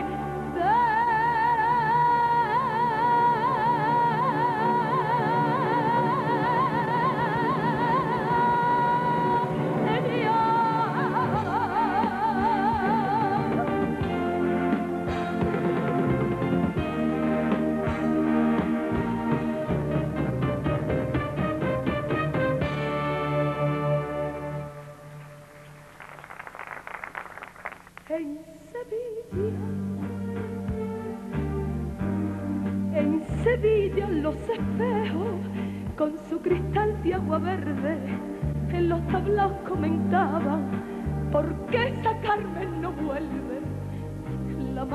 en Sevilla los espejos con su cristal de agua verde en los tablaos comentaban ¿por qué esa Carmen no vuelve? La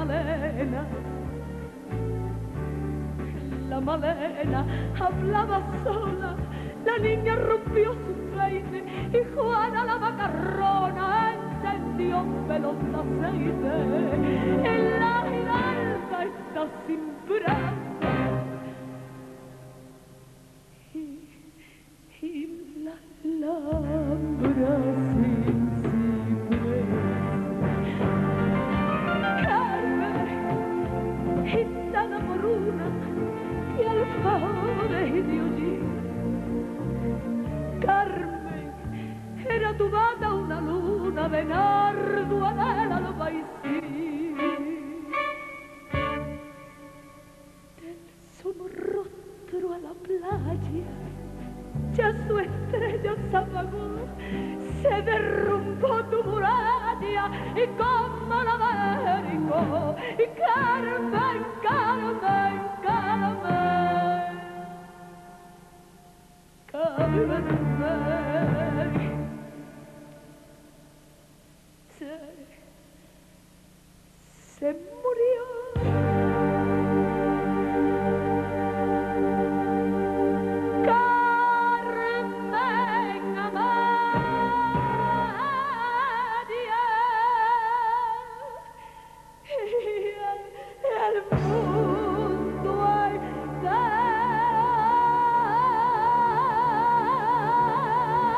Malena hablaba sola, la niña rompió su peine y Juana la macarrona encendió velos de aceite. En la Giralda está sin brazos y la Alhambra sin ciprés. Carmen, gitana moruna y alfajores y de hollín. Carmen, era tu bata una luna de nardo en el albaicín. Del somorrostro a la playa, ya su estrella se apagó, se derrumbó tu muralla y como la derribó. Y Carmen, Carmen, Carmen, Carmen se murió. Carmen Amalia y el mundo entero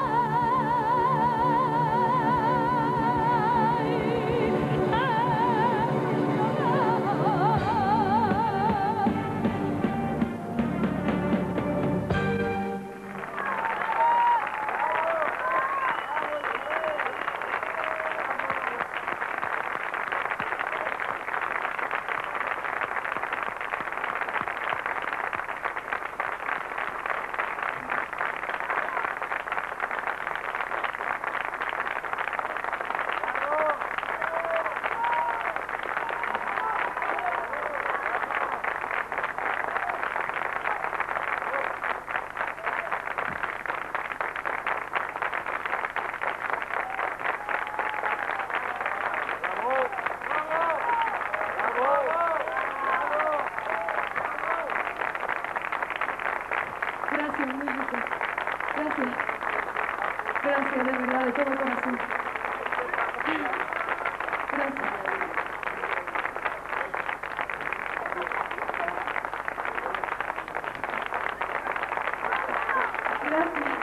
de verdad, de todo corazón. Gracias. Gracias.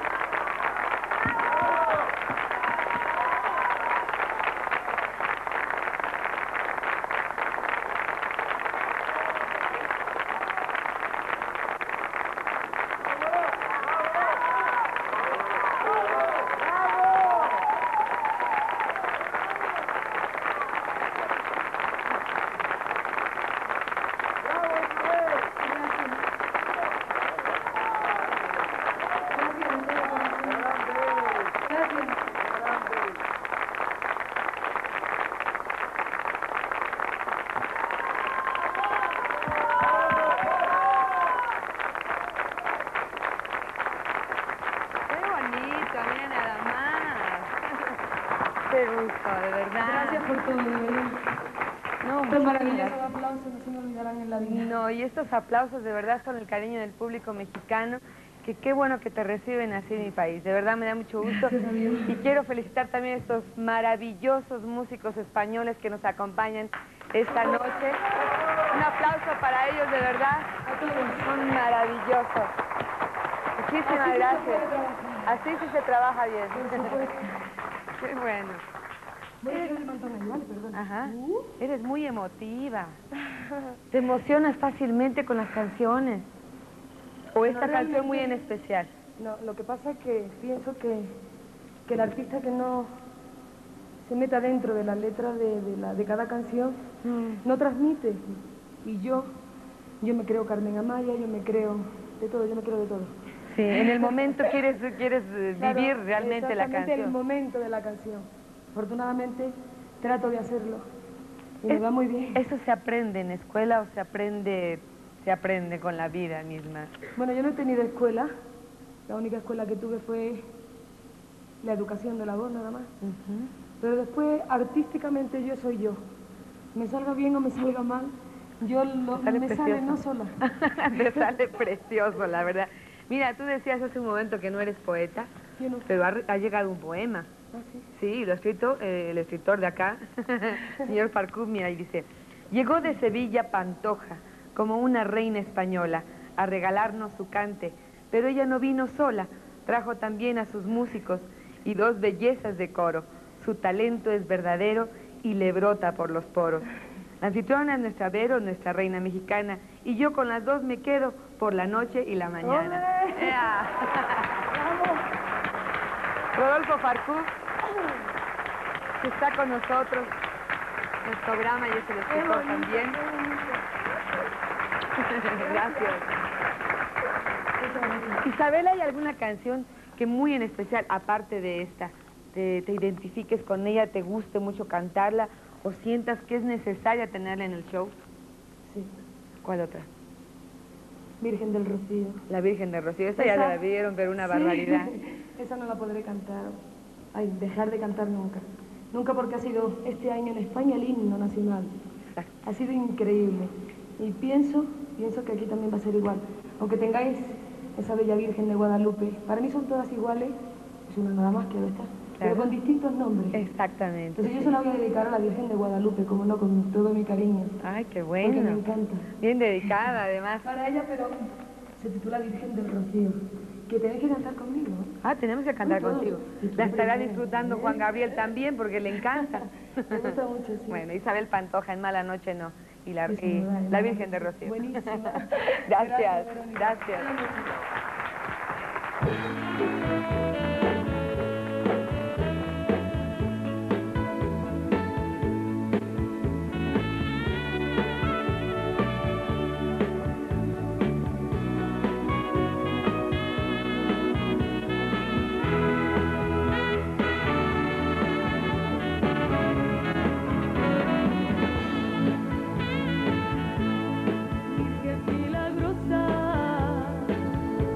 Qué gusto, de verdad. Gracias por todo, de verdad. No, Estos muchas maravillosos gracias. aplausos no se me olvidarán en la vida. No, y estos aplausos de verdad son el cariño del público mexicano, que qué bueno que te reciben así en mi país, de verdad me da mucho gusto. Gracias a Dios. Y quiero felicitar también a estos maravillosos músicos españoles que nos acompañan esta noche. Un aplauso para ellos, de verdad, A todos. son maravillosos. Muchísimas Así sí se gracias. puede trabajar. Así sí se trabaja bien. Por supuesto. Qué bueno. Voy a hacer el montón igual, perdón. Ajá. Eres muy emotiva. Te emocionas fácilmente con las canciones. O esta No, canción muy en realmente- especial. No, lo que pasa es que pienso que el artista que no se meta dentro de la letra de cada canción no transmite. Y yo me creo Carmen Amaya, yo me creo de todo, yo me creo de todo. Sí, en el momento quieres Claro, vivir realmente la exactamente el canción. momento de la canción. Afortunadamente trato de hacerlo y me va muy bien. ¿Eso se aprende en escuela o se aprende con la vida misma? Bueno, yo no he tenido escuela. La única escuela que tuve fue la educación de la voz, nada más. Ujú. Pero después, artísticamente, yo soy yo. Me salga bien o me salga mal, yo Te sale me precioso. sale no sola. Te sale precioso, la verdad. Mira, tú decías hace un momento que no eres poeta, Yo no. pero ha llegado un poema. Ah, sí. Sí, lo ha escrito el escritor de acá, señor Farcú, mira, y dice: llegó de Sevilla Pantoja, como una reina española, a regalarnos su cante, pero ella no vino sola, trajo también a sus músicos y dos bellezas de coro. Su talento es verdadero y le brota por los poros. La anfitriona es nuestra Vero, nuestra reina mexicana, y yo con las dos me quedo por la noche y la mañana. ¡Ole! ¡Ea! Rodolfo Farcú, que está con nosotros en el programa y es el escritor también. Gracias. Isabel, ¿hay alguna canción que muy en especial, aparte de esta, te identifiques con ella, te guste mucho cantarla o sientas que es necesaria tenerla en el show? Sí. ¿Cuál otra? Virgen del Rocío. La Virgen de Rocío. Esta ya Esa- la vieron, pero una Sí. barbaridad. Esa no la podré cantar. Ay, dejar de cantar nunca. Nunca, porque ha sido este año en España el himno nacional. Exacto. Ha sido increíble. Y pienso que aquí también va a ser igual. Aunque tengáis esa bella Virgen de Guadalupe, para mí son todas iguales, es una nada más, claro está, pero Claro. con distintos nombres. Exactamente. Entonces yo sí. se la voy a dedicar a la Virgen de Guadalupe, como no, con todo mi cariño. Ay, qué Porque me bueno. encanta. Bien dedicada, además. Para ella, pero se titula Virgen del Rocío, que tenéis que cantar conmigo. Ah, tenemos que cantar Todos. contigo. Y tú La estará primero, disfrutando ¿eh? Juan Gabriel también, porque le encanta. Me gusta mucho, sí. Bueno, Isabel Pantoja, en Mala Noche no. Y la, Esa y me va, la me Virgen de va. Rocío. Buenísima. Gracias, Verónica. gracias. Virgen milagrosa,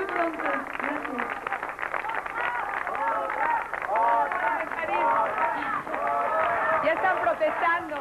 pronto. Gracias. Ya están protestando.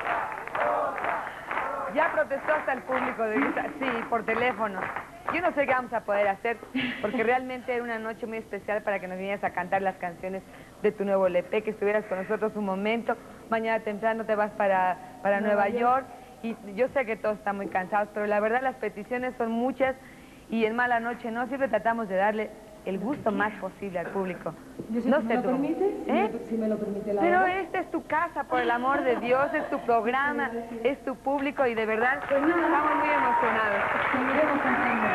Ya protestó hasta el público sí, por teléfono. Yo no sé qué vamos a poder hacer, porque realmente era una noche muy especial para que nos vinieras a cantar las canciones de tu nuevo LP, que estuvieras con nosotros un momento. Mañana temprano te vas para Nueva York. Y yo sé que todos están muy cansados, pero la verdad las peticiones son muchas y en Mala Noche No siempre tratamos de darle el gusto más posible al público. Yo si no me sé lo tú. permite, si me lo permite la Pero hora. esta es tu casa, por el amor de Dios, es tu programa, es tu público y de verdad estamos muy emocionados. Seguiremos cantando.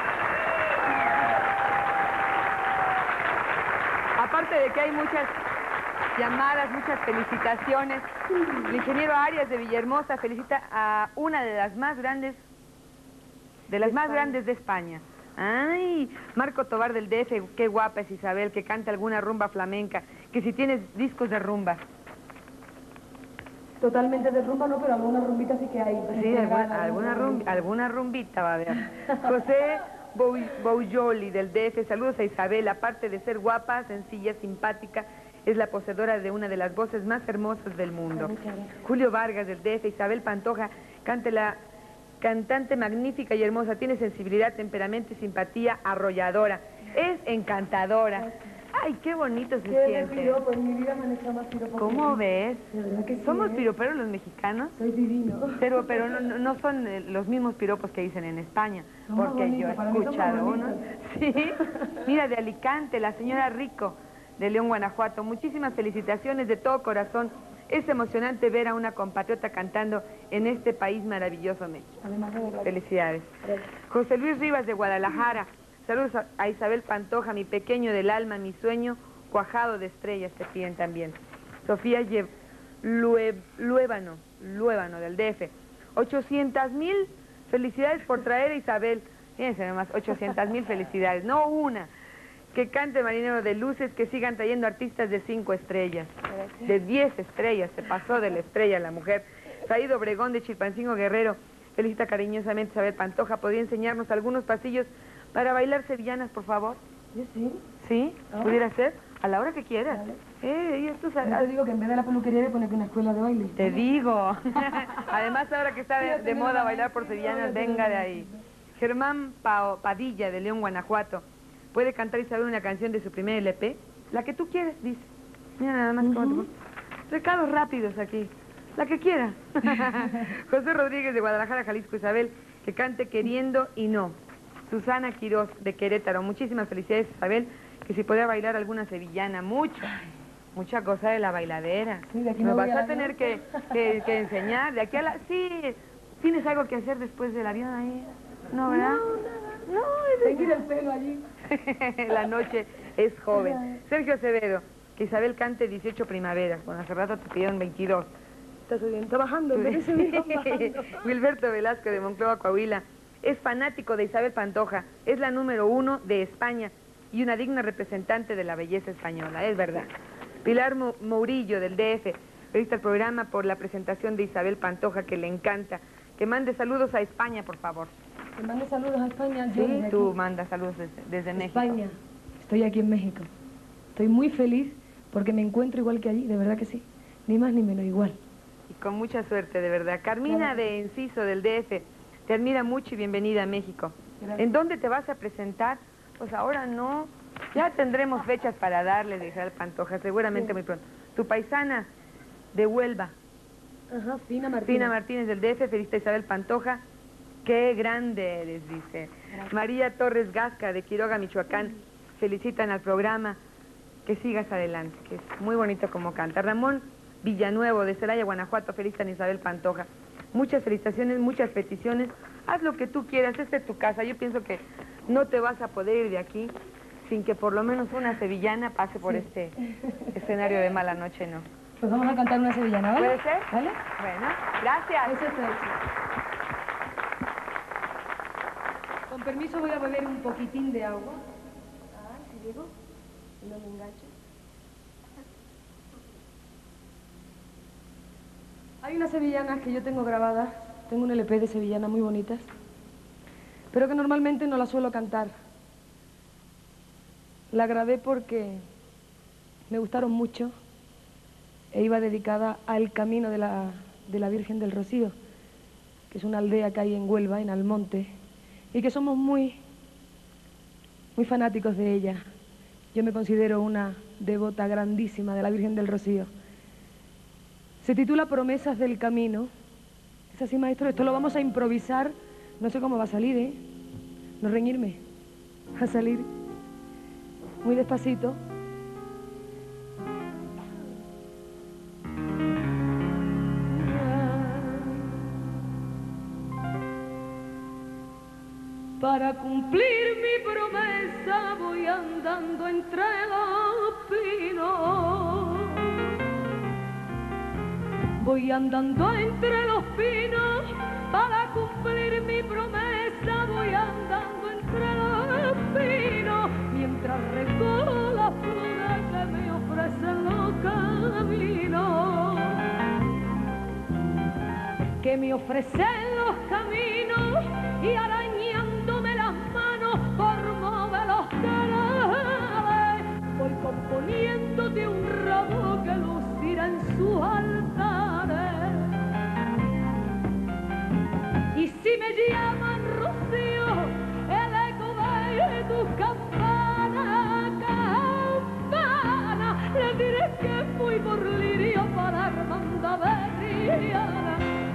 Aparte de que hay muchas llamadas, muchas felicitaciones, el ingeniero Arias de Villahermosa felicita a una de las más grandes de España. Ay, Marco Tobar del DF, qué guapa es Isabel, que canta alguna rumba flamenca, que si tienes discos de rumba. Totalmente de rumba no, pero alguna rumbita sí que hay. Sí, alguna rumbita va a haber. José Boujoli del DF, saludos a Isabel, aparte de ser guapa, sencilla, simpática, es la poseedora de una de las voces más hermosas del mundo. Julio Vargas del DF, Isabel Pantoja, cantante magnífica y hermosa, tiene sensibilidad, temperamento y simpatía arrolladora, es encantadora. Ay, qué bonito se siente. Piropo, en mi vida me han hecho más piropos. ¿Cómo ves? De verdad que sí. ¿Somos piroperos los mexicanos? Soy divino. Pero no son los mismos piropos que dicen en España, Son más porque yo he bonitos, para mí son más escuchado unos. bonitos. Sí, mira, de Alicante, la señora Rico, de León, Guanajuato. Muchísimas felicitaciones de todo corazón. Es emocionante ver a una compatriota cantando en este país maravilloso, México. Además de verdad. Felicidades. Gracias. José Luis Rivas de Guadalajara. Saludos a Isabel Pantoja, mi pequeño del alma, mi sueño, cuajado de estrellas, te piden también. Sofía Luébano del DF. 800,000 felicidades por traer a Isabel. Fíjense nomás, 800,000 felicidades, no una. Que cante Marinero de Luces, que sigan trayendo artistas de 5 estrellas. Gracias. De 10 estrellas, se pasó de la estrella la mujer. Saído Obregón de Chilpancingo Guerrero, felicita cariñosamente a Isabel Pantoja. ¿Podría enseñarnos algunos pasillos para bailar sevillanas, por favor? Yo sí. ¿Sí? Ah. ¿Pudiera ser? A la hora que quieras. Vale. Y esto Yo te digo que en vez de la peluquería le pone que una escuela de baile. Te digo. Además, ahora que está de tengo moda una bailar por maestra, sevillanas, yo tengo venga de una ahí. Germán Padilla, de León, Guanajuato. ¿Puede cantar Isabel una canción de su primer LP? La que tú quieras, dice. Mira nada más cómo te pones. Recados rápidos aquí. La que quiera. José Rodríguez, de Guadalajara, Jalisco. Isabel, que cante Queriendo y No. Susana Quirós, de Querétaro. Muchísimas felicidades, Isabel, que si podía bailar alguna sevillana. Mucha cosa de la bailadera. Sí, de aquí Nos me voy vas a a la tener que enseñar. De aquí a la... Sí, ¿tienes algo que hacer después del avión ahí? ¿No, verdad? No, Seguir el pelo allí. la noche es joven. Sergio Acevedo, que Isabel cante 18 primaveras. Bueno, hace rato te pidieron 22. Estás bien, está bajando, pero ese bien bajando. Wilberto Velasco, de Monclova, Coahuila. Es fanático de Isabel Pantoja. Es la número 1 de España y una digna representante de la belleza española. Es verdad. Pilar Mourillo, del DF. Felicita el programa por la presentación de Isabel Pantoja, que le encanta. Que mande saludos a España, por favor. Te mando saludos a España. yo Sí, desde tú aquí. mandas saludos desde México. España. Estoy aquí en México. Estoy muy feliz porque me encuentro igual que allí, de verdad que sí. Ni más ni menos, igual. Y con mucha suerte, de verdad. Carmina de Enciso, del DF, te admira mucho y bienvenida a México. Gracias. ¿En dónde te vas a presentar? Pues ahora no. Ya tendremos fechas para darle de Isabel Pantoja, seguramente Sí. muy pronto. Tu paisana de Huelva, Ajá, Fina Martínez. Fina Martínez del DF, felicita a Isabel Pantoja. Qué grande eres, dice. Gracias. María Torres Gasca, de Quiroga, Michoacán, felicitan al programa. Que sigas adelante, que es muy bonito como canta. Ramón Villanuevo, de Celaya, Guanajuato, felicitan a Isabel Pantoja. Muchas felicitaciones, muchas peticiones. Haz lo que tú quieras, esta es tu casa. Yo pienso que no te vas a poder ir de aquí sin que por lo menos una sevillana pase por este escenario de Mala Noche, ¿no? Pues vamos a cantar una sevillana, ¿vale? ¿Puede ser? ¿Vale? Bueno, gracias. Eso está hecho. Con permiso voy a beber un poquitín de agua. Ay, si llego y no me engancho. Hay unas sevillanas que yo tengo grabadas, tengo un LP de sevillanas muy bonitas, pero que normalmente no las suelo cantar. La grabé porque me gustaron mucho e iba dedicada al camino de la Virgen del Rocío, que es una aldea que hay en Huelva, en Almonte, y que somos muy fanáticos de ella. Yo me considero una devota grandísima de la Virgen del Rocío. Se titula Promesas del Camino. Es así, maestro, esto lo vamos a improvisar. No sé cómo va a salir, ¿eh? No reñirme. Va a salir muy despacito. Para cumplir mi promesa voy andando entre los pinos. Voy andando entre los pinos. Para cumplir mi promesa voy andando entre los pinos. Mientras recojo las flores que me ofrecen los caminos. Que me ofrecen los caminos y arañándome las manos por mover los canales, voy componiéndote un ramo que lucirá en sus altares. Y si me llaman Rocío, el eco de tus campanas, campana, le diré que fui por lirio para hermandad de Triana.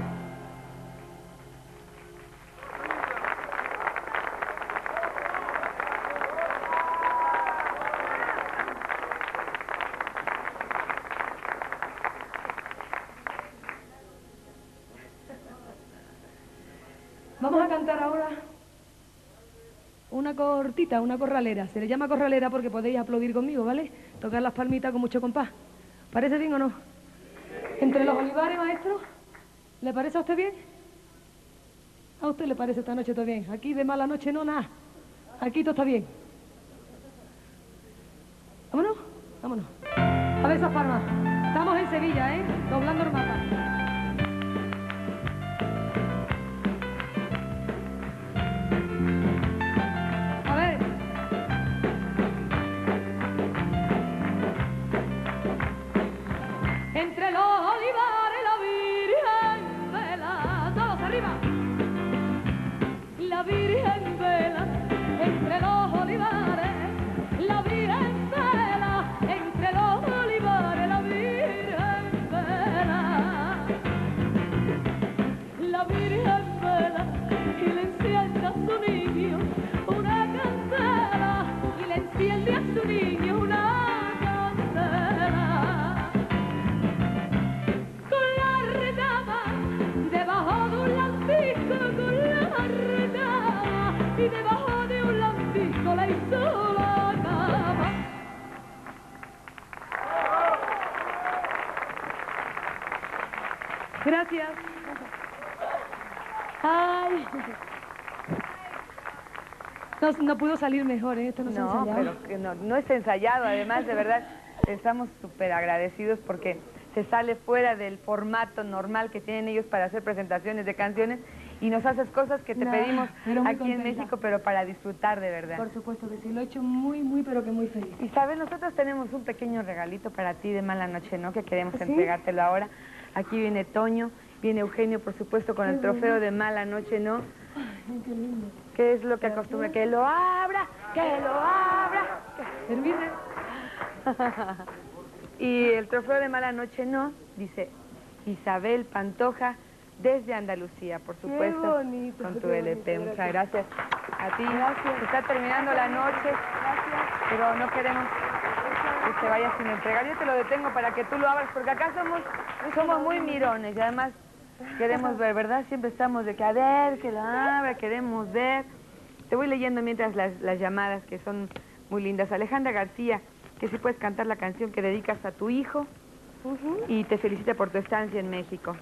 Vamos a cantar ahora una cortita, una corralera. Se le llama corralera porque podéis aplaudir conmigo, ¿vale? Tocar las palmitas con mucho compás. ¿Parece bien o no? Entre los olivares, maestro. ¿Le parece a usted bien? ¿A usted le parece esta noche todo bien? Aquí de mala noche no, nada. Aquí todo está bien. ¿Vámonos? Vámonos. A ver esas palmas. Estamos en Sevilla, ¿eh? Doblando el mapa. Gracias. Ay. No pudo salir mejor, ¿eh? Esto no se ha ensayado. Pero que no es ensayado, además, de verdad, estamos súper agradecidos porque se sale fuera del formato normal que tienen ellos para hacer presentaciones de canciones y nos haces cosas que te pedimos aquí en México, pero para disfrutar de verdad. Por supuesto que sí, lo he hecho muy, pero que muy feliz. Y sabes, nosotros tenemos un pequeño regalito para ti de Mala Noche, ¿no? Que queremos entregártelo ahora. Aquí viene Toño, viene Eugenio, por supuesto, con el trofeo de Mala Noche, ¿no? Ay, qué lindo. ¿Qué es lo que acostumbra? ¡Que lo abra! ¡Que lo abra! Permite. Y el trofeo de Mala Noche, ¿no? Dice Isabel Pantoja, desde Andalucía, por supuesto. Qué bonito, con tu qué LP. bonito, Muchas gracias a ti. Gracias. Está terminando la noche, pero no queremos que se vaya sin entregar. Yo te lo detengo para que tú lo abras, porque acá somos muy mirones y además queremos ver, ¿verdad? Siempre estamos de que a ver, que lo abra, queremos ver. Te voy leyendo mientras las llamadas, que son muy lindas. Alejandra García, que si puedes cantar la canción que dedicas a tu hijo y te felicita por tu estancia en México.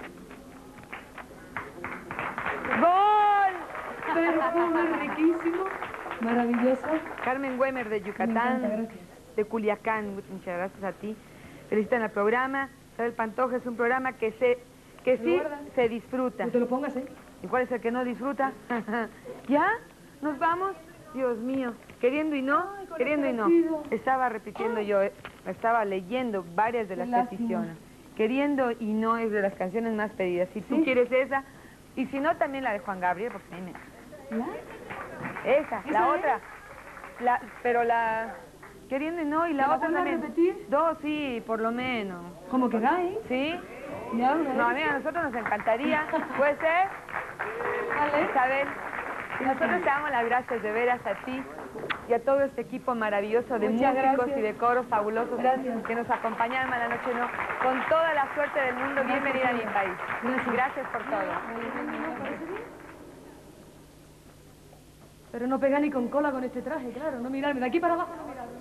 ¡Gol! Perfume riquísimo, maravilloso. Carmen Güemer de Yucatán, Me encanta, gracias. de Culiacán, muchas gracias a ti. Felicitan el programa. Isabel Pantoja es un programa que sí se disfruta. Que te lo pongas, ¿eh? ¿Y cuál es el que no disfruta? ¿Ya? ¿Nos vamos? Dios mío. Queriendo y no, queriendo y no. Estaba repitiendo yo, estaba leyendo varias de las peticiones. Queriendo y no es de las canciones más pedidas. Si tú quieres esa, y si no, también la de Juan Gabriel, porque a mí me... Esa, la otra. Pero la... Queriendo y no, y la otra también. Repetir? 2, sí, por lo menos. ¿Cómo queráis? ¿Sí? Ya, No, amiga, a nosotros nos encantaría. ¿Puede ser? Vale. Isabel, y nosotros te damos las gracias de veras a ti y a todo este equipo maravilloso de Muchas músicos gracias. y de coros fabulosos que nos acompañaron a la noche, ¿no? Con toda la suerte del mundo, bienvenida a mi país. Gracias por todo. Pero no pega ni con cola con este traje, claro. No mirarme. De aquí para abajo no mirarme.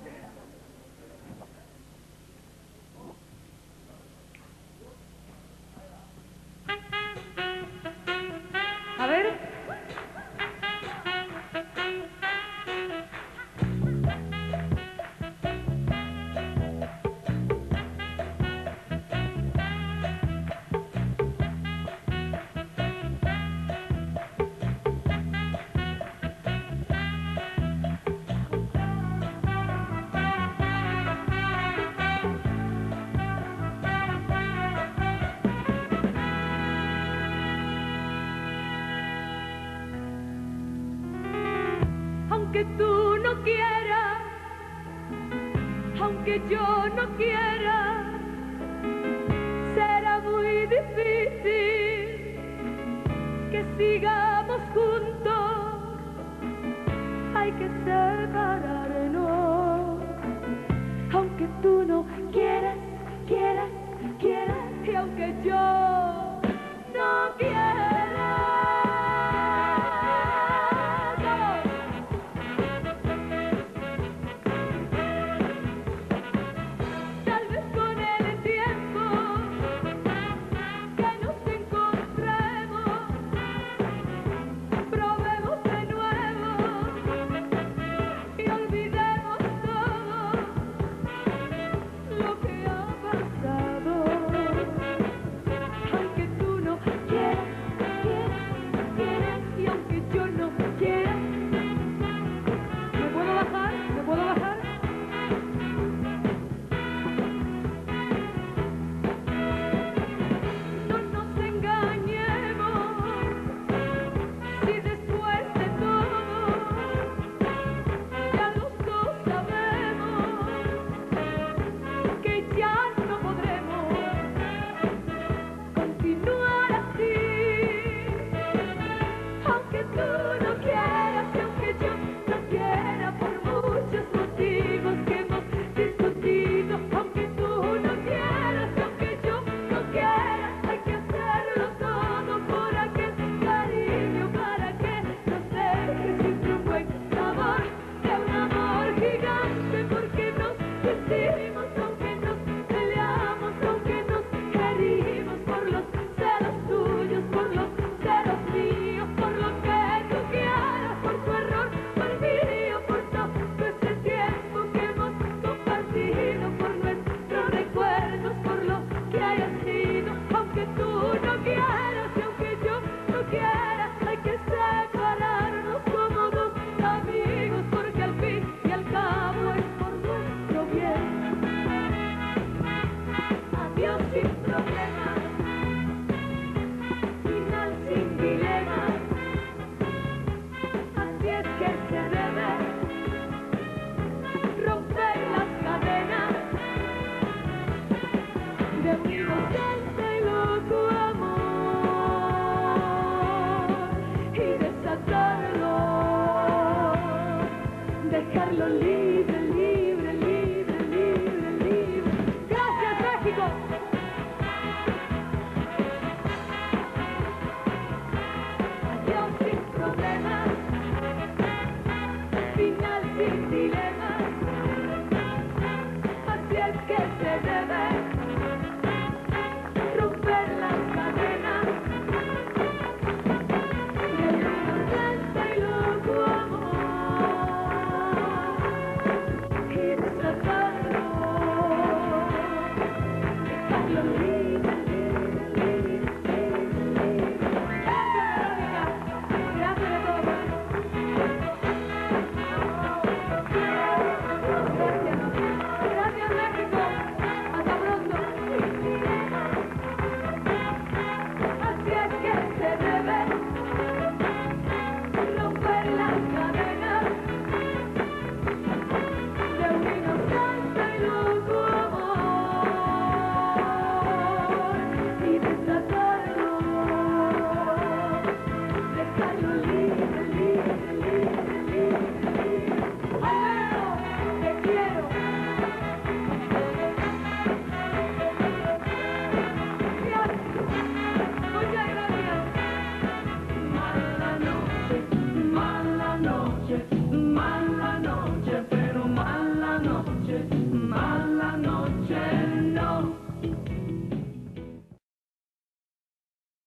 A ver. Aunque tú no quieras, aunque yo no quiera, será muy difícil que sigamos juntos. Hay que separarnos, aunque tú no quieras, quieras, quieras, y aunque yo no quiera.